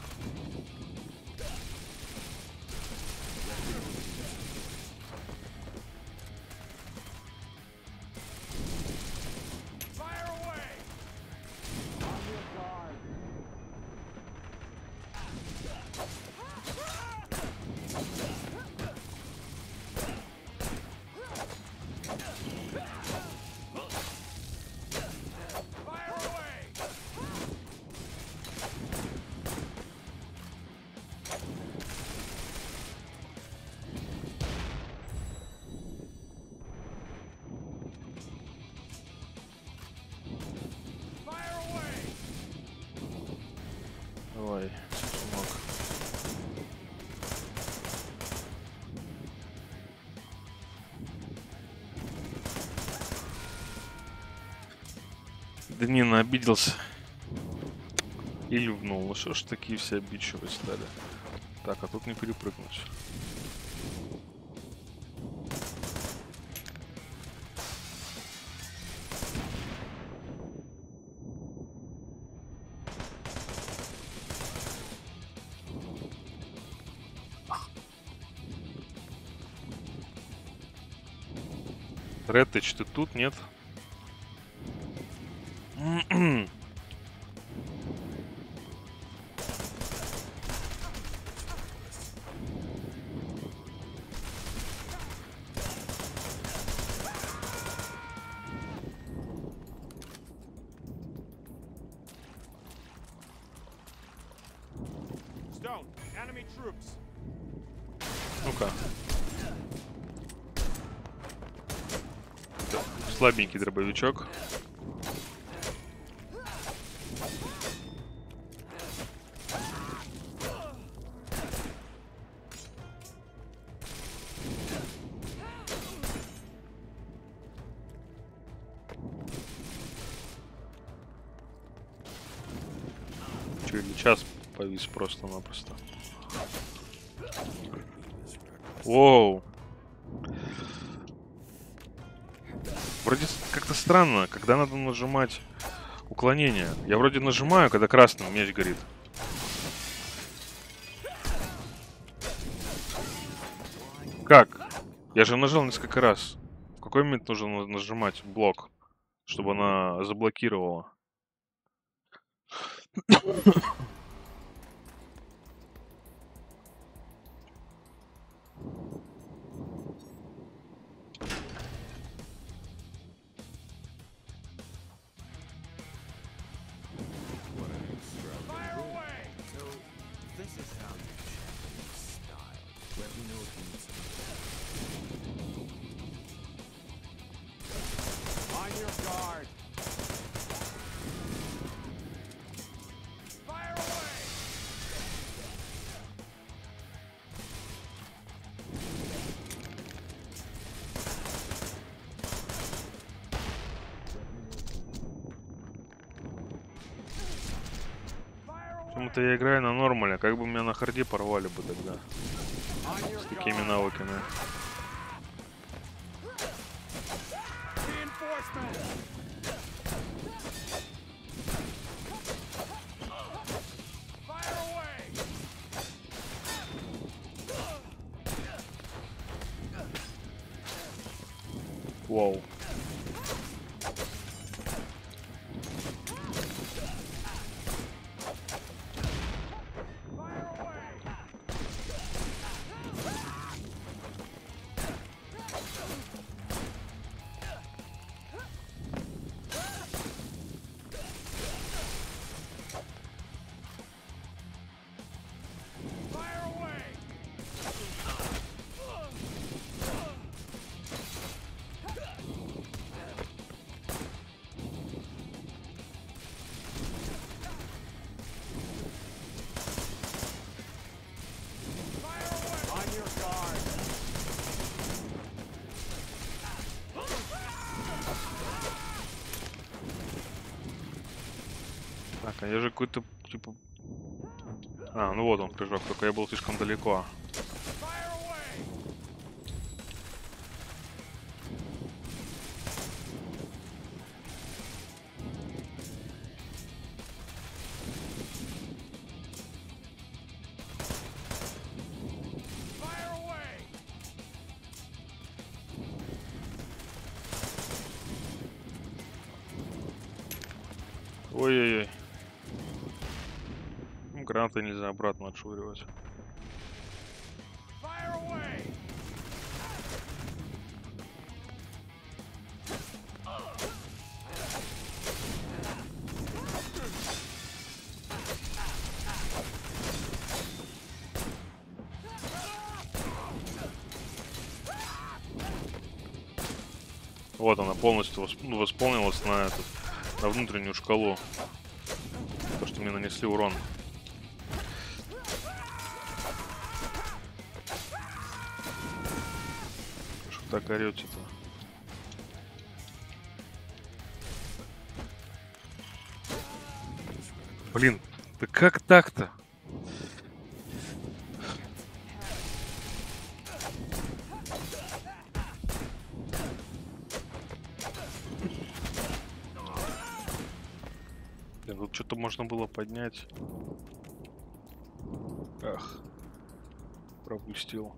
Давай, смог. Данина обиделся. И ливнул. Ну что ж такие все обидчивые стали. Так, а тут не перепрыгнуть. Рэттыч, ты тут, нет? Stone, enemy troops. Ну-ка. Слабенький дробовичок. Че, или час повис просто-напросто. Воу. Вроде как-то странно, когда надо нажимать уклонение. Я вроде нажимаю, когда красным меч горит. Как? Я же нажал несколько раз. В какой момент нужно нажимать блок, чтобы она заблокировала? Fire away! So, this is how you champion style. Let me know if you need something. On your guard. Fire away! Почему-то я играю на нормале, как бы меня на харде порвали бы тогда. On your С такими guard. навыками. Reinforcements! Fire away! Вау. Fire away! Fire away! Fire away! On your guard! Так, а я же какой-то, типа... А, ну вот он прыжок, только я был слишком далеко. Fire away! Fire away! Ой-ой-ой. Ну, гранаты нельзя обратно отшвыривать. Fire away! Вот она полностью восполнилась на этот, на внутреннюю шкалу. То, что мне нанесли урон. Что так орете-то? Блин, да как так-то? Блин, тут что-то можно было поднять. Ах, пропустил.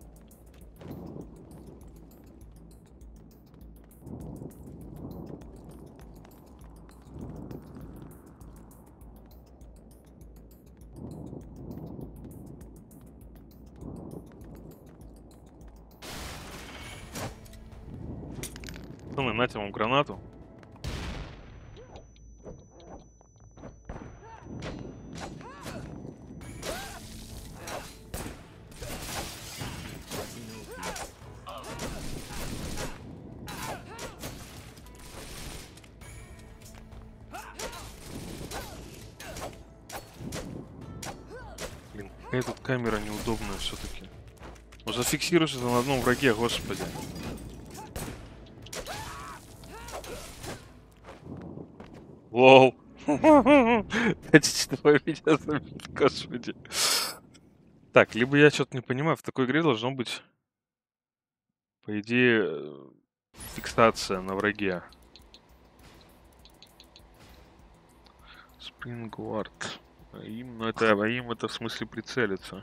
Пацаны, нате вам гранату. Блин, какая тут камера неудобная все-таки. Ну зафиксируйся на одном враге, господи. Лол. Хотите меня забить, господи. Так, либо я что-то не понимаю, в такой игре должно быть, по идее, фиксация на враге. Спрингвард. Им это в смысле прицелиться.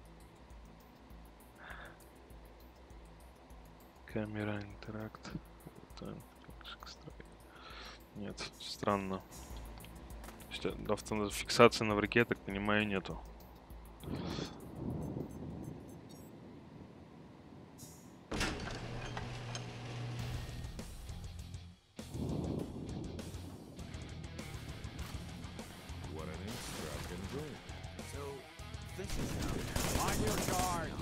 Камера, интеракт. Нет, странно. Фиксации на враге, я так понимаю, нету. On your guard.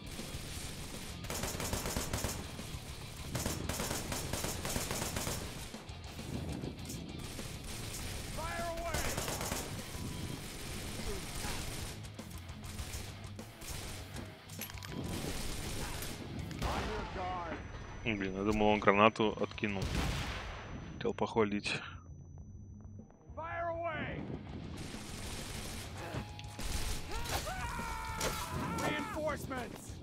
Fire away. On your guard. Блин, я думал, он гранату откинул. Хотел похвалить. Fire away. Reinforcements.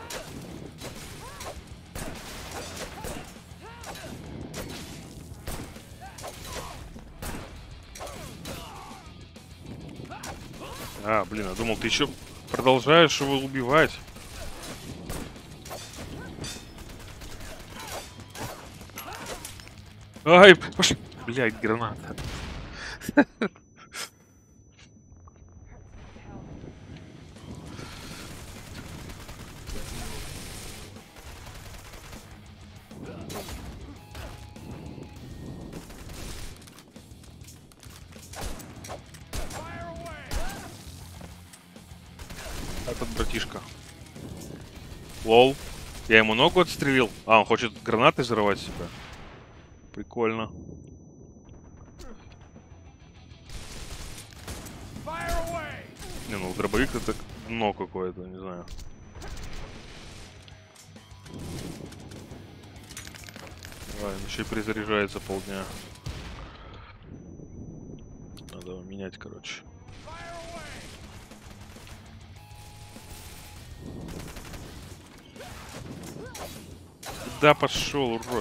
А, блин, я думал, ты еще продолжаешь его убивать. Ай, пошли. Блядь, граната. Этот братишка. Лол. Я ему ногу отстрелил. А, он хочет гранатой взорвать себя. Прикольно. Fire away. Не, ну дробовик это дно какое-то, не знаю. Давай, он еще и перезаряжается полдня. Надо его менять, короче. Куда пошел, урод?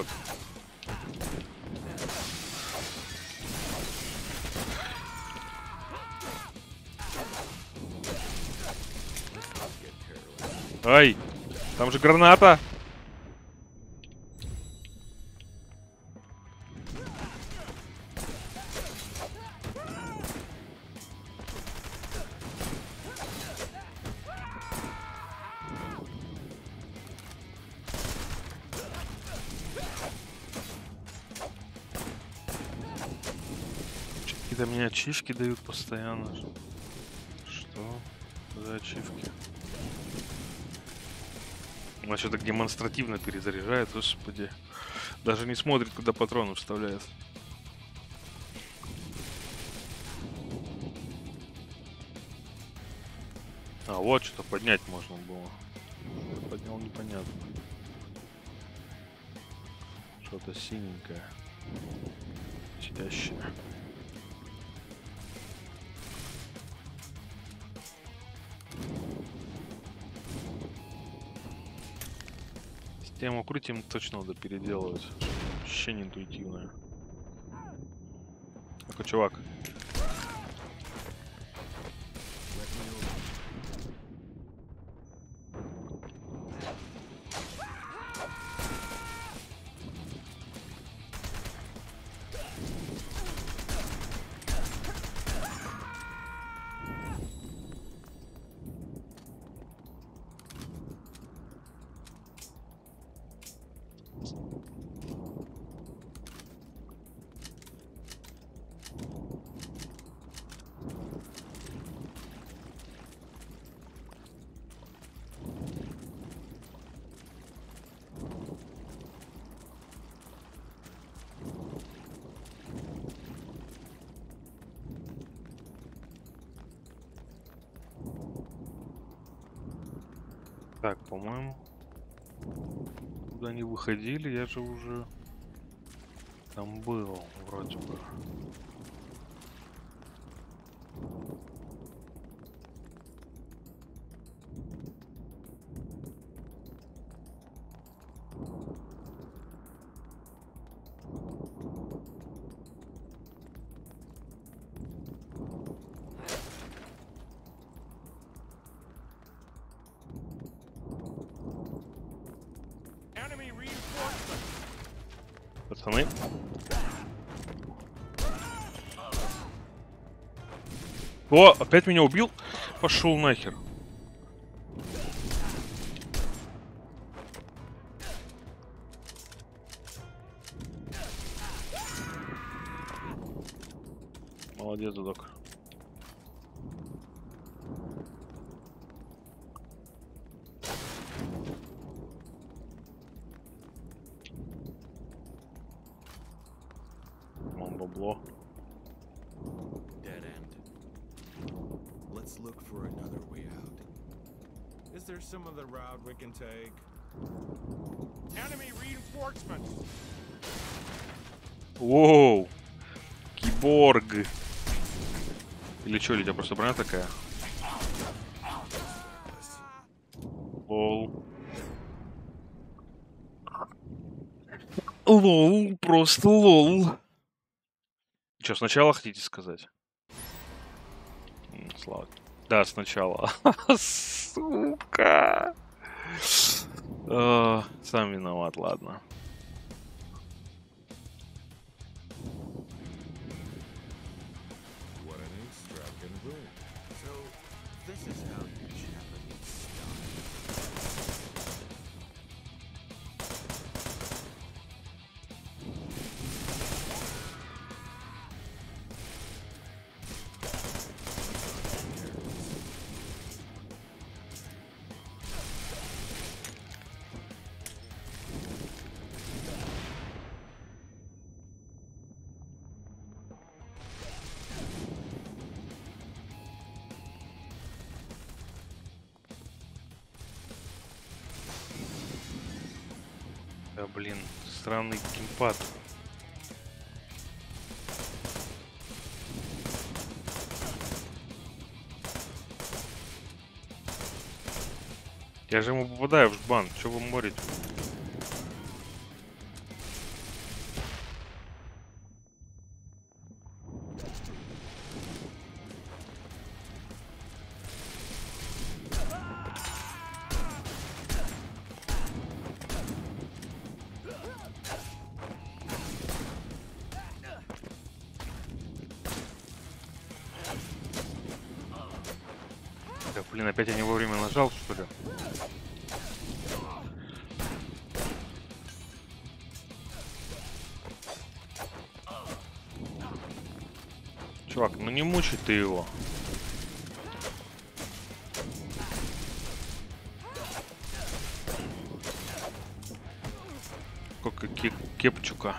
Ай, там же граната. Какие-то мне ачивки дают постоянно. Что за ачивки? Он что так демонстративно перезаряжает, господи. Даже не смотрит, куда патроны вставляет. А, вот что-то поднять можно было. Я поднял, непонятно. Что-то синенькое. Сидящее. Тему укрытием точно надо переделывать. Вообще не интуитивное. Такой чувак. Так, по-моему, куда они выходили, я же уже там был, вроде бы. Enemy reinforcement. Пацаны. О, опять меня убил? Пошел нахер. Молодец, док. Бабло. Dead end. Let's look for another way out. Is there some other route we can take? Enemy reinforcements. Воу. Киборг. Или что, у тебя просто броня такая? Лол. Лол, просто лол. Что, сначала хотите сказать? Слава. Да, сначала. Сука. Сам виноват, ладно. What an extravagant room. So, this is how your Japanese style. Да, блин, странный геймпад. Я же ему попадаю в жбан. Чё вы морите? Да, блин, опять я не вовремя нажал, что ли? Чувак, ну не мучай ты его. Сколько кепчука.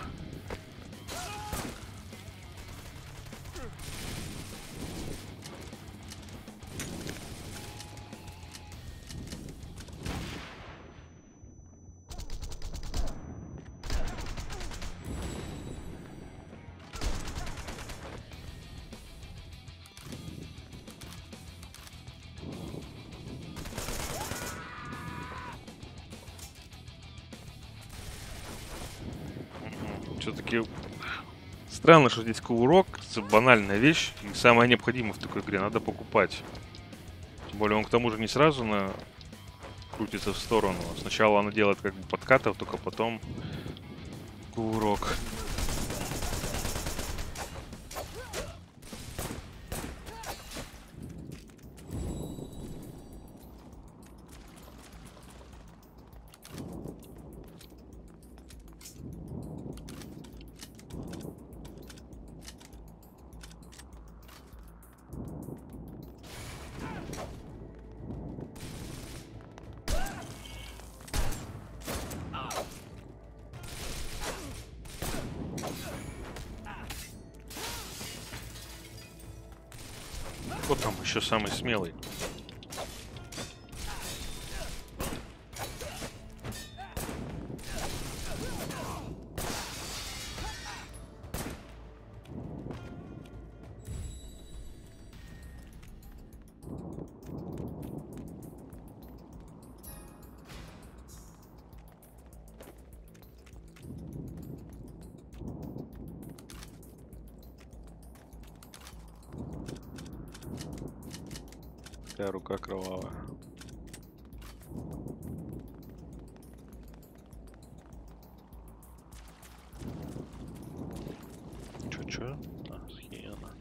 Все-таки странно, что здесь кувырок, это банальная вещь, и самая необходимая в такой игре, надо покупать. Тем более он к тому же не сразу крутится в сторону. Сначала она делает как бы подкатов, только потом кувырок. Кто там еще самый смелый? Такая рука кровавая. Чё? А, схема.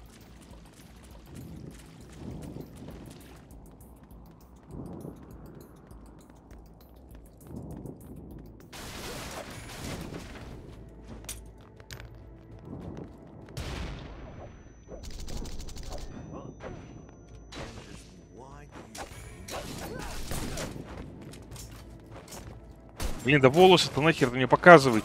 Блин, да волосы-то нахер мне показывать.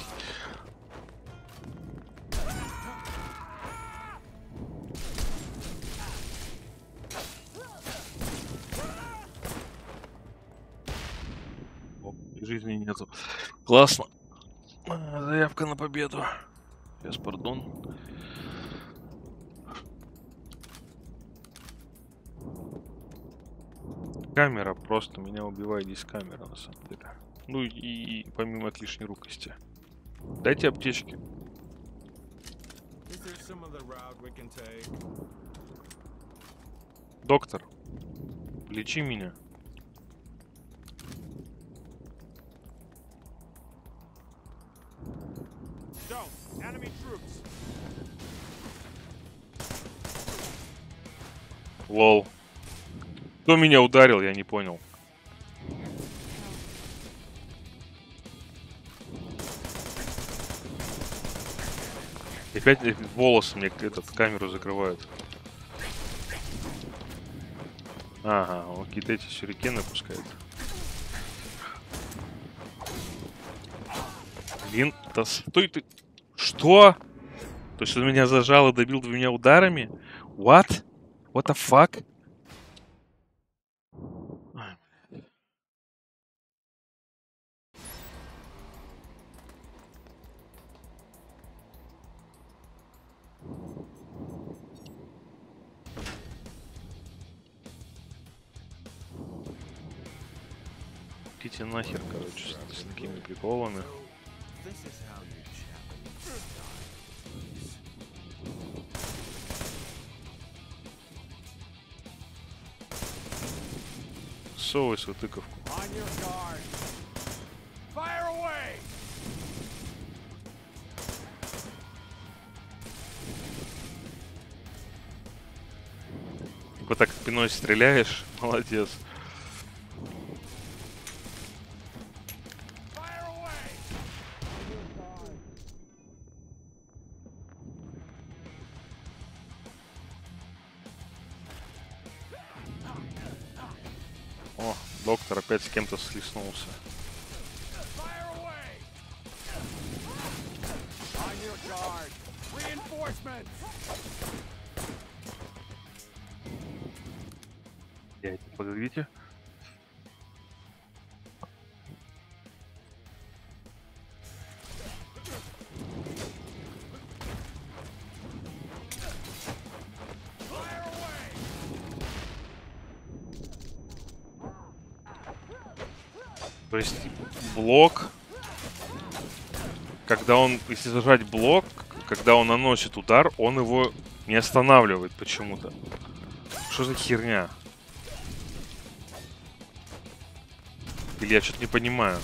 О, жизни нету. Классно. Заявка на победу. Сейчас, пардон. Камера просто меня убивает, здесь камера на самом деле. Ну и помимо от лишней рукости. Дайте аптечки. Доктор, лечи меня. Лол. Кто меня ударил, я не понял. И опять волосы мне этот камеру закрывают. Ага, он какие-то эти сюрикены пускает. Блин, да стой ты. Что? То есть он меня зажал и добил двумя ударами? What? What the fuck? Идите нахер, короче, с такими приколами. Совай свою тыковку. Вот так спиной стреляешь, молодец. О, доктор опять с кем-то слеснулся. Подождите. То есть блок когда он, если зажать блок, когда он наносит удар, он его не останавливает почему-то. Что за херня? Или я что-то не понимаю?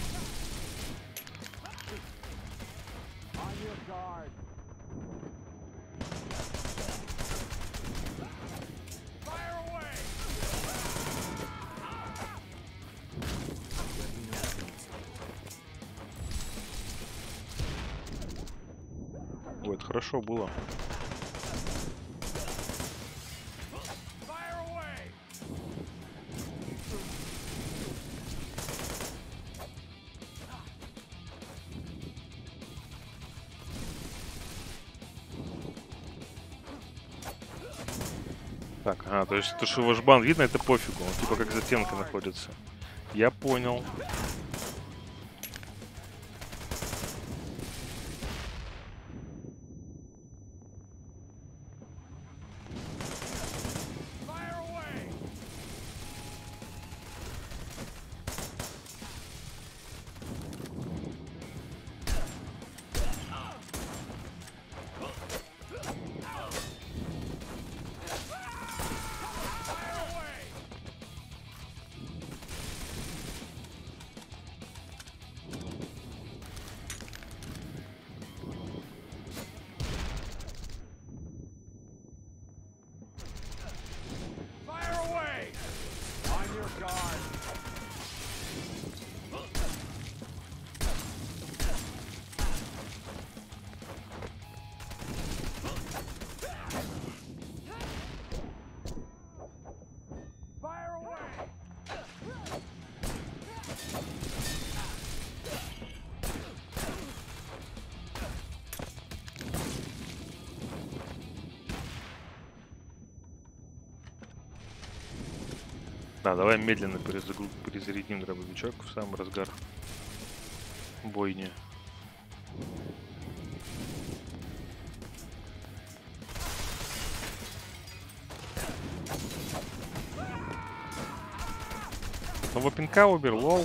Ой, это хорошо было. Так, ага, то есть то, что ваш бан видно, это пофигу. Он типа как за стенкой находится. Я понял. Да, давай медленно перезарядим дробовичок в самый разгар бойни. Снова пинка убер, лол.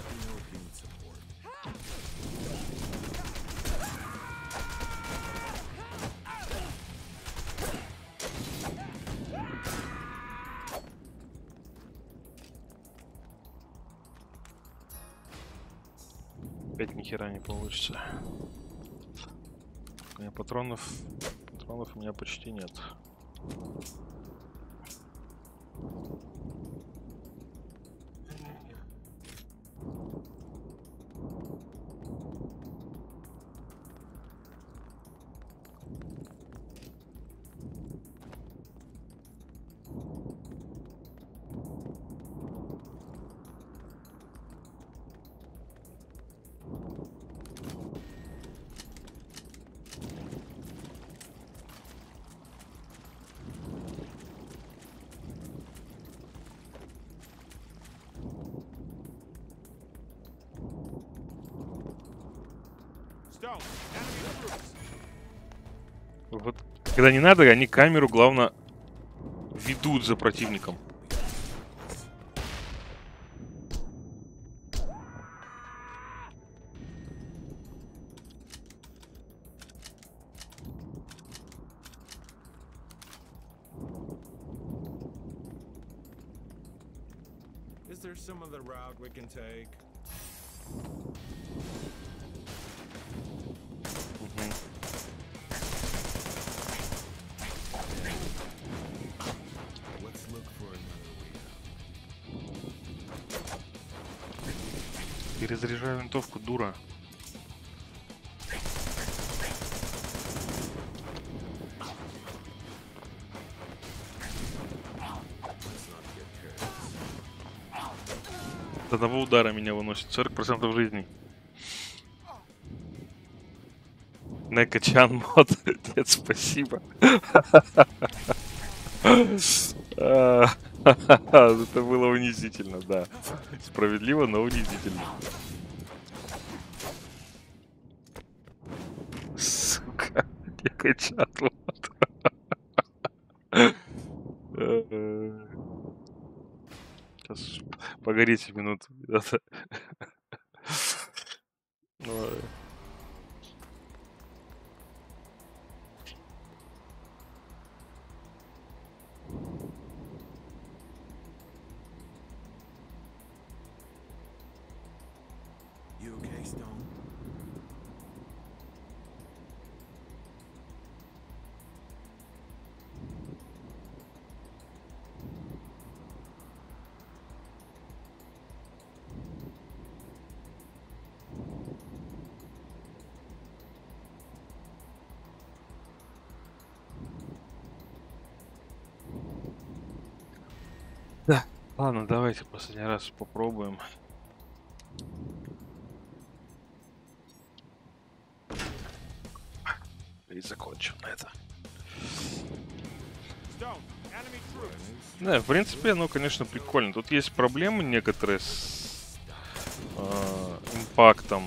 Опять ни хера не получится. У меня патронов у меня почти нет. Вот, когда не надо, они камеру, главное, ведут за противником. Is there some other route we can take? Перезаряжаю винтовку, дура. С одного удара меня выносит 40% жизни. Некачан мод. Нет, спасибо. Это было унизительно, да. Справедливо, но унизительно. Сука, Некачан мод. Сейчас погодите минуту. Okay, Stone. Да. Ладно, давайте последний раз попробуем. И закончим на это. Stone, enemy troops. Да, в принципе, оно, конечно, прикольно. Тут есть проблемы некоторые с импактом,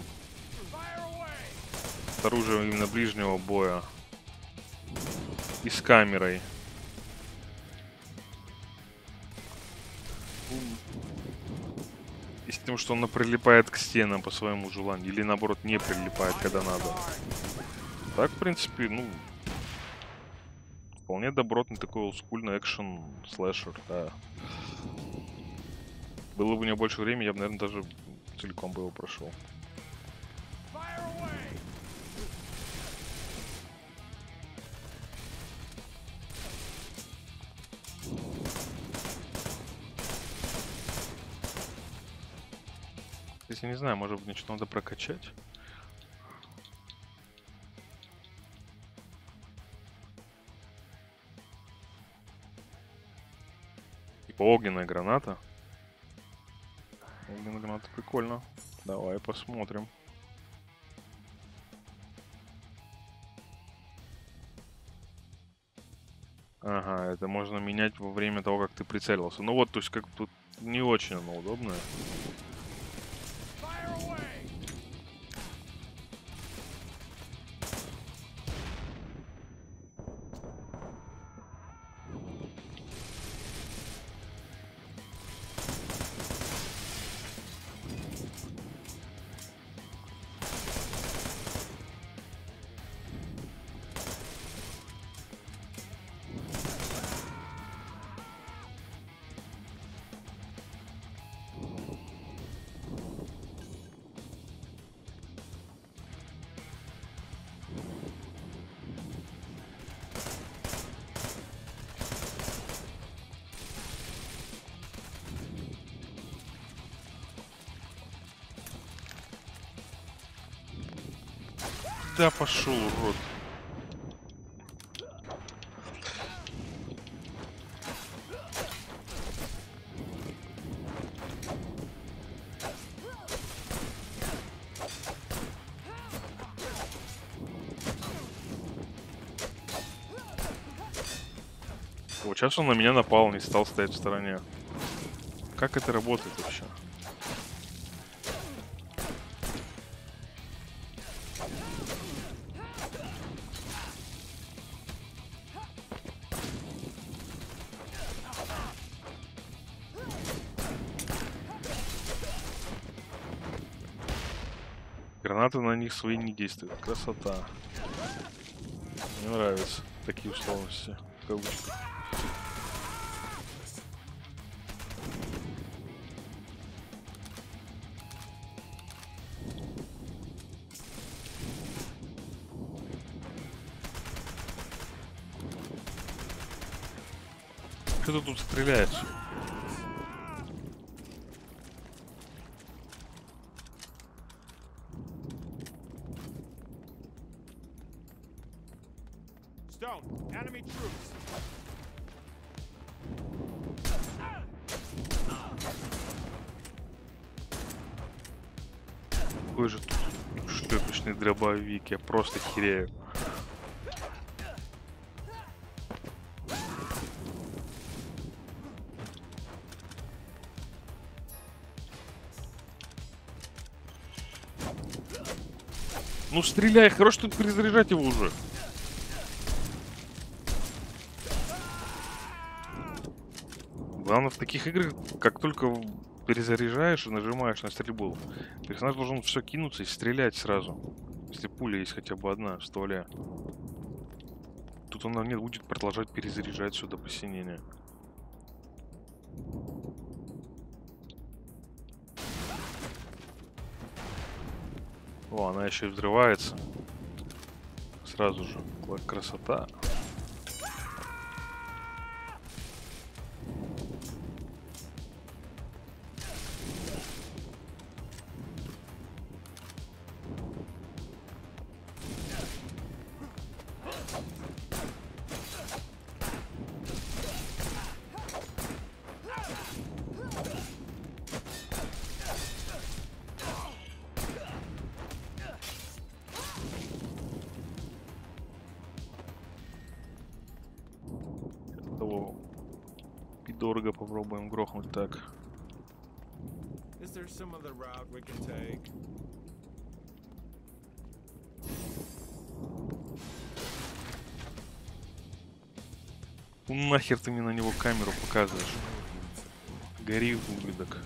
с оружием именно ближнего боя и с камерой. И с тем, что он прилипает к стенам по своему желанию, или наоборот не прилипает, когда надо. Так, в принципе, ну, вполне добротный такой олдскульный экшен слэшер, да. Было бы у меня больше времени, я бы, наверное, даже целиком бы его прошел. Если не знаю, может быть, мне что-то надо прокачать. Типа огненная граната. Огненная граната прикольно. Давай посмотрим. Ага, это можно менять во время того, как ты прицелился. Ну вот, то есть как тут не очень оно удобное. Да пошел, урод. Вот сейчас он на меня напал, не стал стоять в стороне. Как это работает вообще? Гранаты на них свои не действуют. Красота. Мне нравятся такие условности. В кавычках. Что ты тут стреляешь? Stone, enemy troops. Какой же тут шлепочный дробовик, я просто херею. Ну стреляй, хорош тут перезаряжать его уже. Главное в таких играх, как только перезаряжаешь и нажимаешь на стрельбу, персонаж должен все кинуться и стрелять сразу. Если пуля есть хотя бы одна в стволе. Тут она не будет продолжать перезаряжать сюда посинение. О, она еще и взрывается. Сразу же. Какая красота. Того пидорга попробуем грохнуть так. Is there some other route we can take? Нахер ты мне на него камеру показываешь? Гори, ублюдок.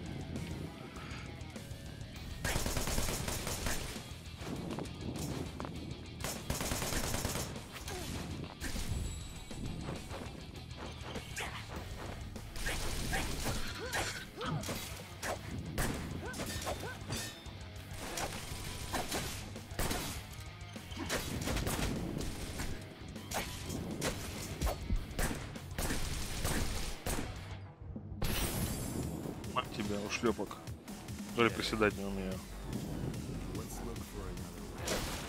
На тебя, ушлепок. Жаль, приседать не умею. Let's look for another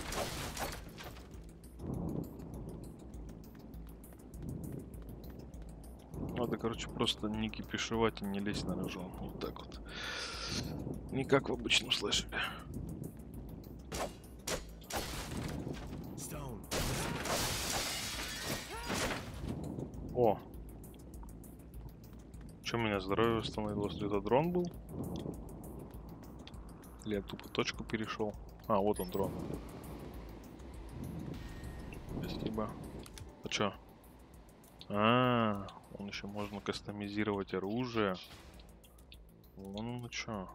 way. Надо, короче, просто не кипишевать и не лезть на рожон. Вот так вот. Не как в обычном слэшере. Stone. О! Че у меня здоровье восстановилось? Это дрон был? Или я тупо точку перешел? А, вот он дрон. Спасибо. А чё? Он еще можно кастомизировать оружие. Вон оно чё.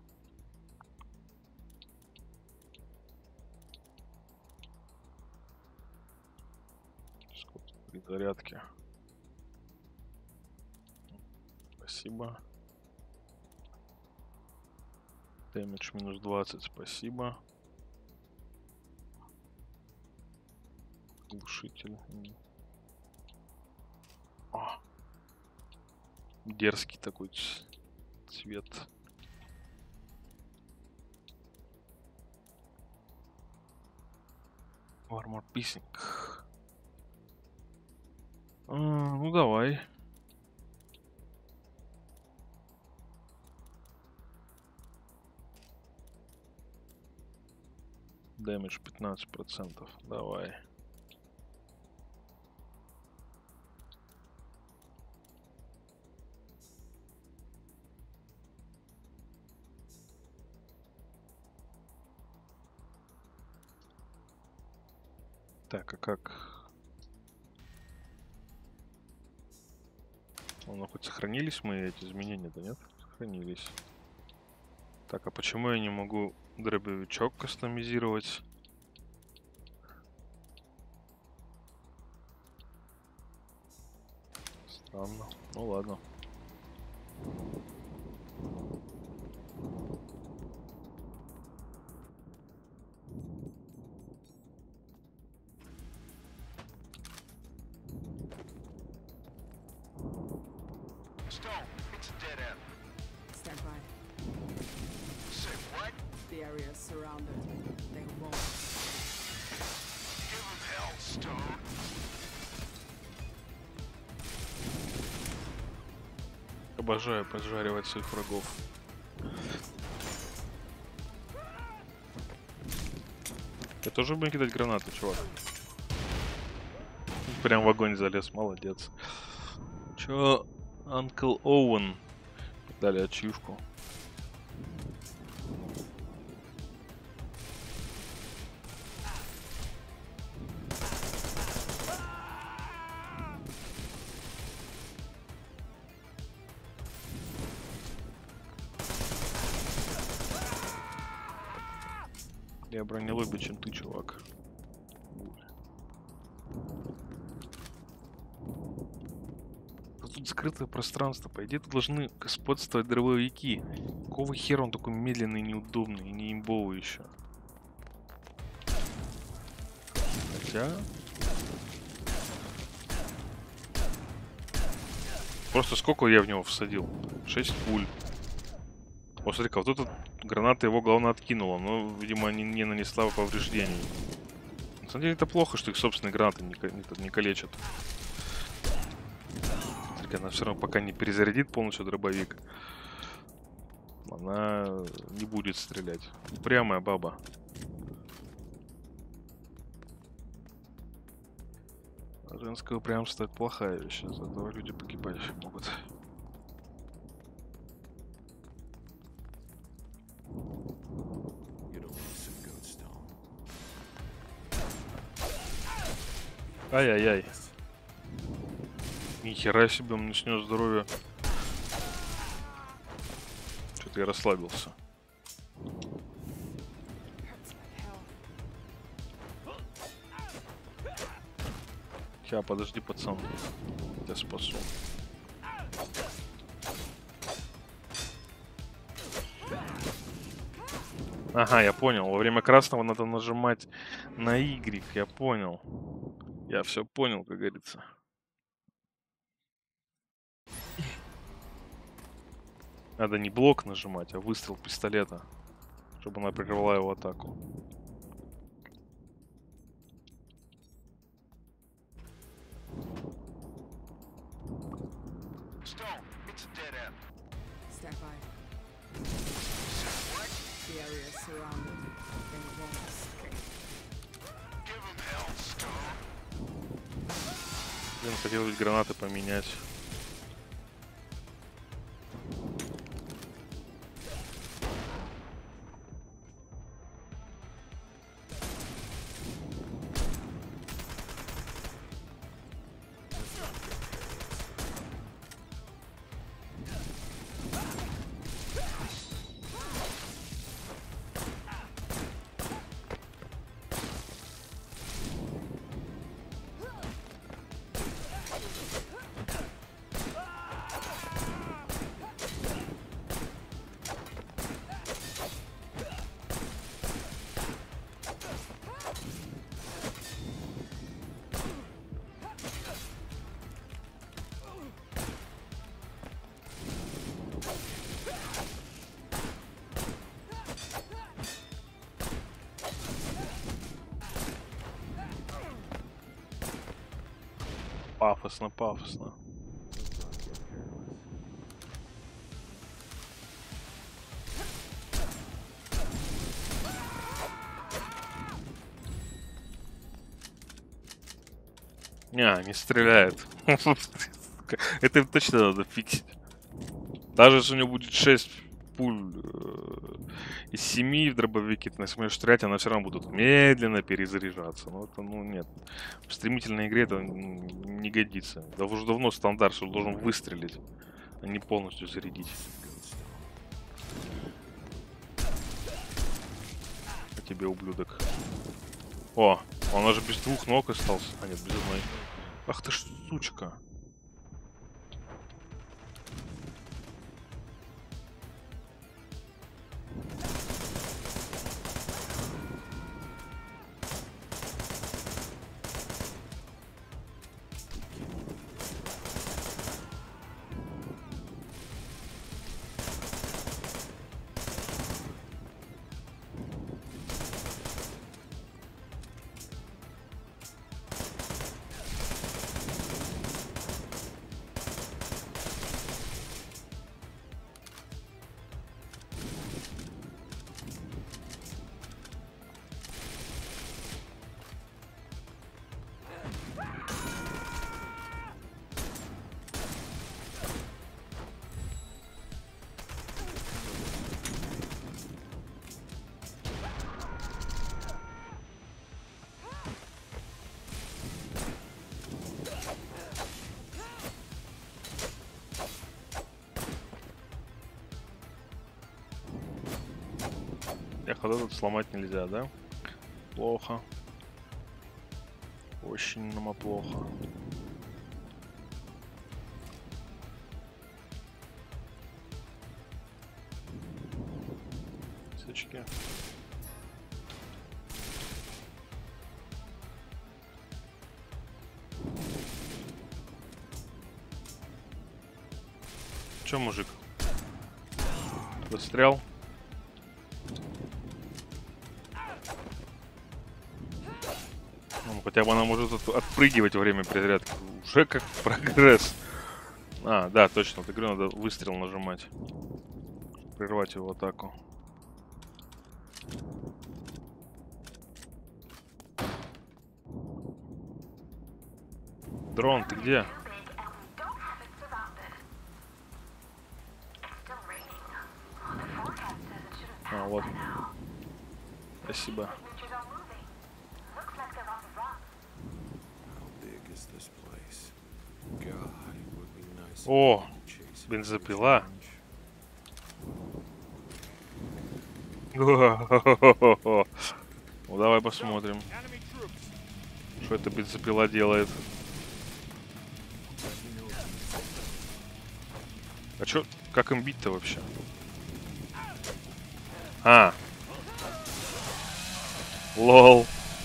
Сколько при зарядке. Спасибо. Дэмидж минус 20, спасибо. Глушитель. О, дерзкий такой цвет. Armor Piercing. Ну давай. Дэмидж 15%. Давай. Так, а как? Ну, хоть сохранились мои эти изменения, да нет? Сохранились. Так, а почему я не могу дробовичок кастомизировать? Странно. Ну ладно. Stone, it's a dead end. Stand by. Say what? The area is surrounded. They won't. Give him hell, Stone. Обожаю поджаривать своих врагов. Я тоже буду кидать гранаты, чувак. Прям в огонь залез, молодец. Чё, Uncle Оуэн? Дали ачивку. Я бронелобби, чем ты, чувак. Тут закрытое пространство. По идее, тут должны господствовать дробовики. Какого хера он такой медленный, неудобный и не имбовый еще? Хотя... Просто сколько я в него всадил? 6 пуль. О, смотри-ка, вот тут граната его, главное, откинула, но, видимо, не нанесла повреждений. На самом деле, это плохо, что их собственные гранаты не калечат. Смотри-ка, она все равно пока не перезарядит полностью дробовик. Она не будет стрелять. Упрямая баба. Женское упрямство — это плохая вещь. Из-за этого люди погибать могут. Ай-яй-яй. Нихера себе, он снес здоровье. Что-то я расслабился. Сейчас, подожди, пацан. Я спасу. Ага, я понял. Во время красного надо нажимать на Y. Я понял. Я все понял, как говорится. Надо не блок нажимать, а выстрел пистолета, чтобы она прервала его атаку. Stand by. The area is surrounded. They won't escape. Блин, хотел ведь гранаты поменять. Пафосно, пафосно. Не стреляет. Это точно надо фиксить. Даже если у него будет 6 пуль из 7 в дробовике, ты сможешь стрелять, она все равно будет медленно перезаряжаться. Ну, это, нет. В стремительной игре это не годится. Да уже давно стандарт, что должен выстрелить, а не полностью зарядить. А тебе, ублюдок. О, он уже без 2 ног остался. А нет, без 1. Ах ты ж сучка. Хода тут сломать нельзя, да? Плохо. Очень нам плохо. Сучки. Чё, мужик? Застрял? Ну, хотя бы она может отпрыгивать во время перезарядки. Уже как прогресс. А, да, точно. Вот игру надо выстрел нажимать. Прервать его атаку. Дрон, ты где? А, вот. Спасибо. О, бензопила. Ну, давай посмотрим, что эта бензопила делает. А чё, как им бить-то вообще? А. Лол.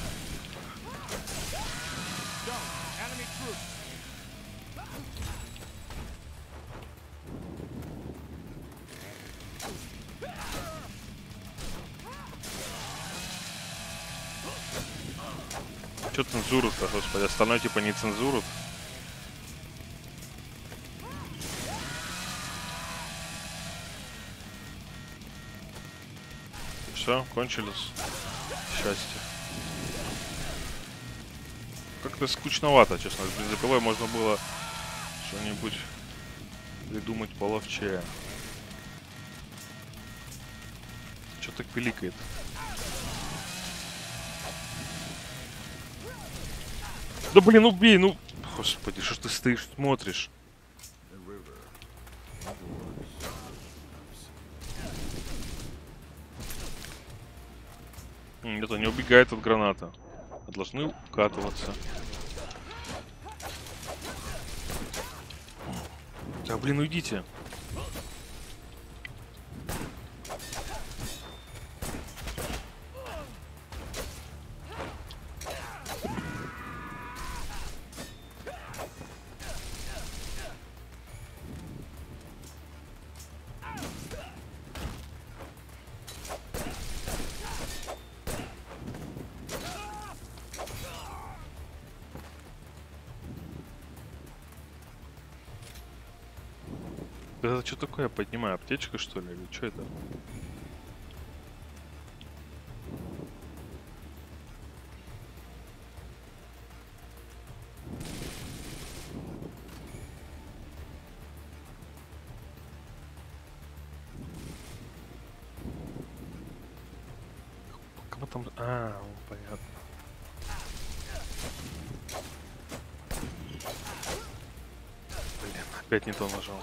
Чё цензуру-то, господи, остальное типа не цензуру. Все, кончились. Счастье. Как-то скучновато, честно. С бензопилой можно было что-нибудь придумать половчее. Чё так пиликает? Да блин, убей, ну... Господи, что ж ты стоишь, смотришь? Это не убегает от граната. А должны укатываться. Да блин, уйдите. Это что такое? Я поднимаю аптечку, что ли? Или что это? Кому там... А, понятно. Блин, опять не то нажал.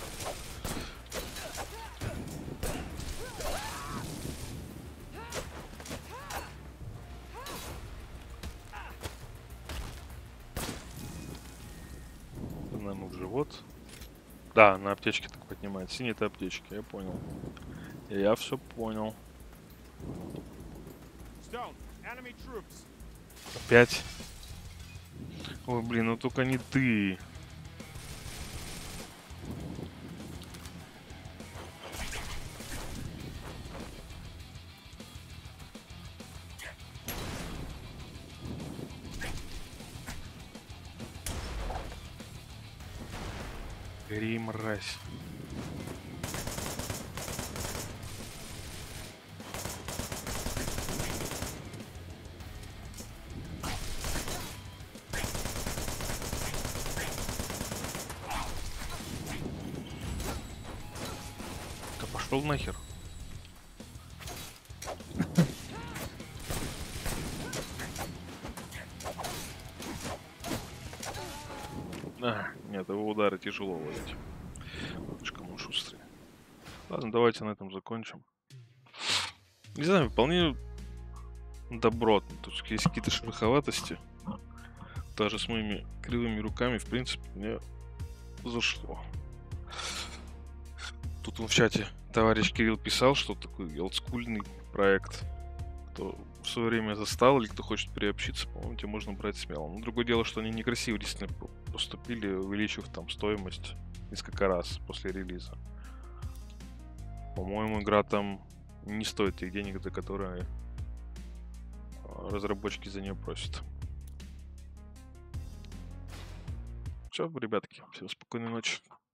Наверное, в живот. Да, на аптечке так поднимает. Синий это аптечки, я понял. Я все понял. Опять. Ой, блин, ну только не ты. Гори, мразь. Да пошел нахер. Нет, его удары тяжело ловить. Слишком он шустрый. Ладно, давайте на этом закончим. Не знаю, вполне добротно. Тут есть какие-то шероховатости. Даже с моими кривыми руками, в принципе, мне зашло. Тут в чате товарищ Кирилл писал, что такой олдскульный проект. Кто в свое время застал или кто хочет приобщиться, по-моему, тебе можно брать смело. Но другое дело, что они некрасиво действительно поступили, увеличив там стоимость несколько раз после релиза. По-моему, игра там не стоит тех денег, за которые разработчики за нее просят. Все, ребятки, всем спокойной ночи.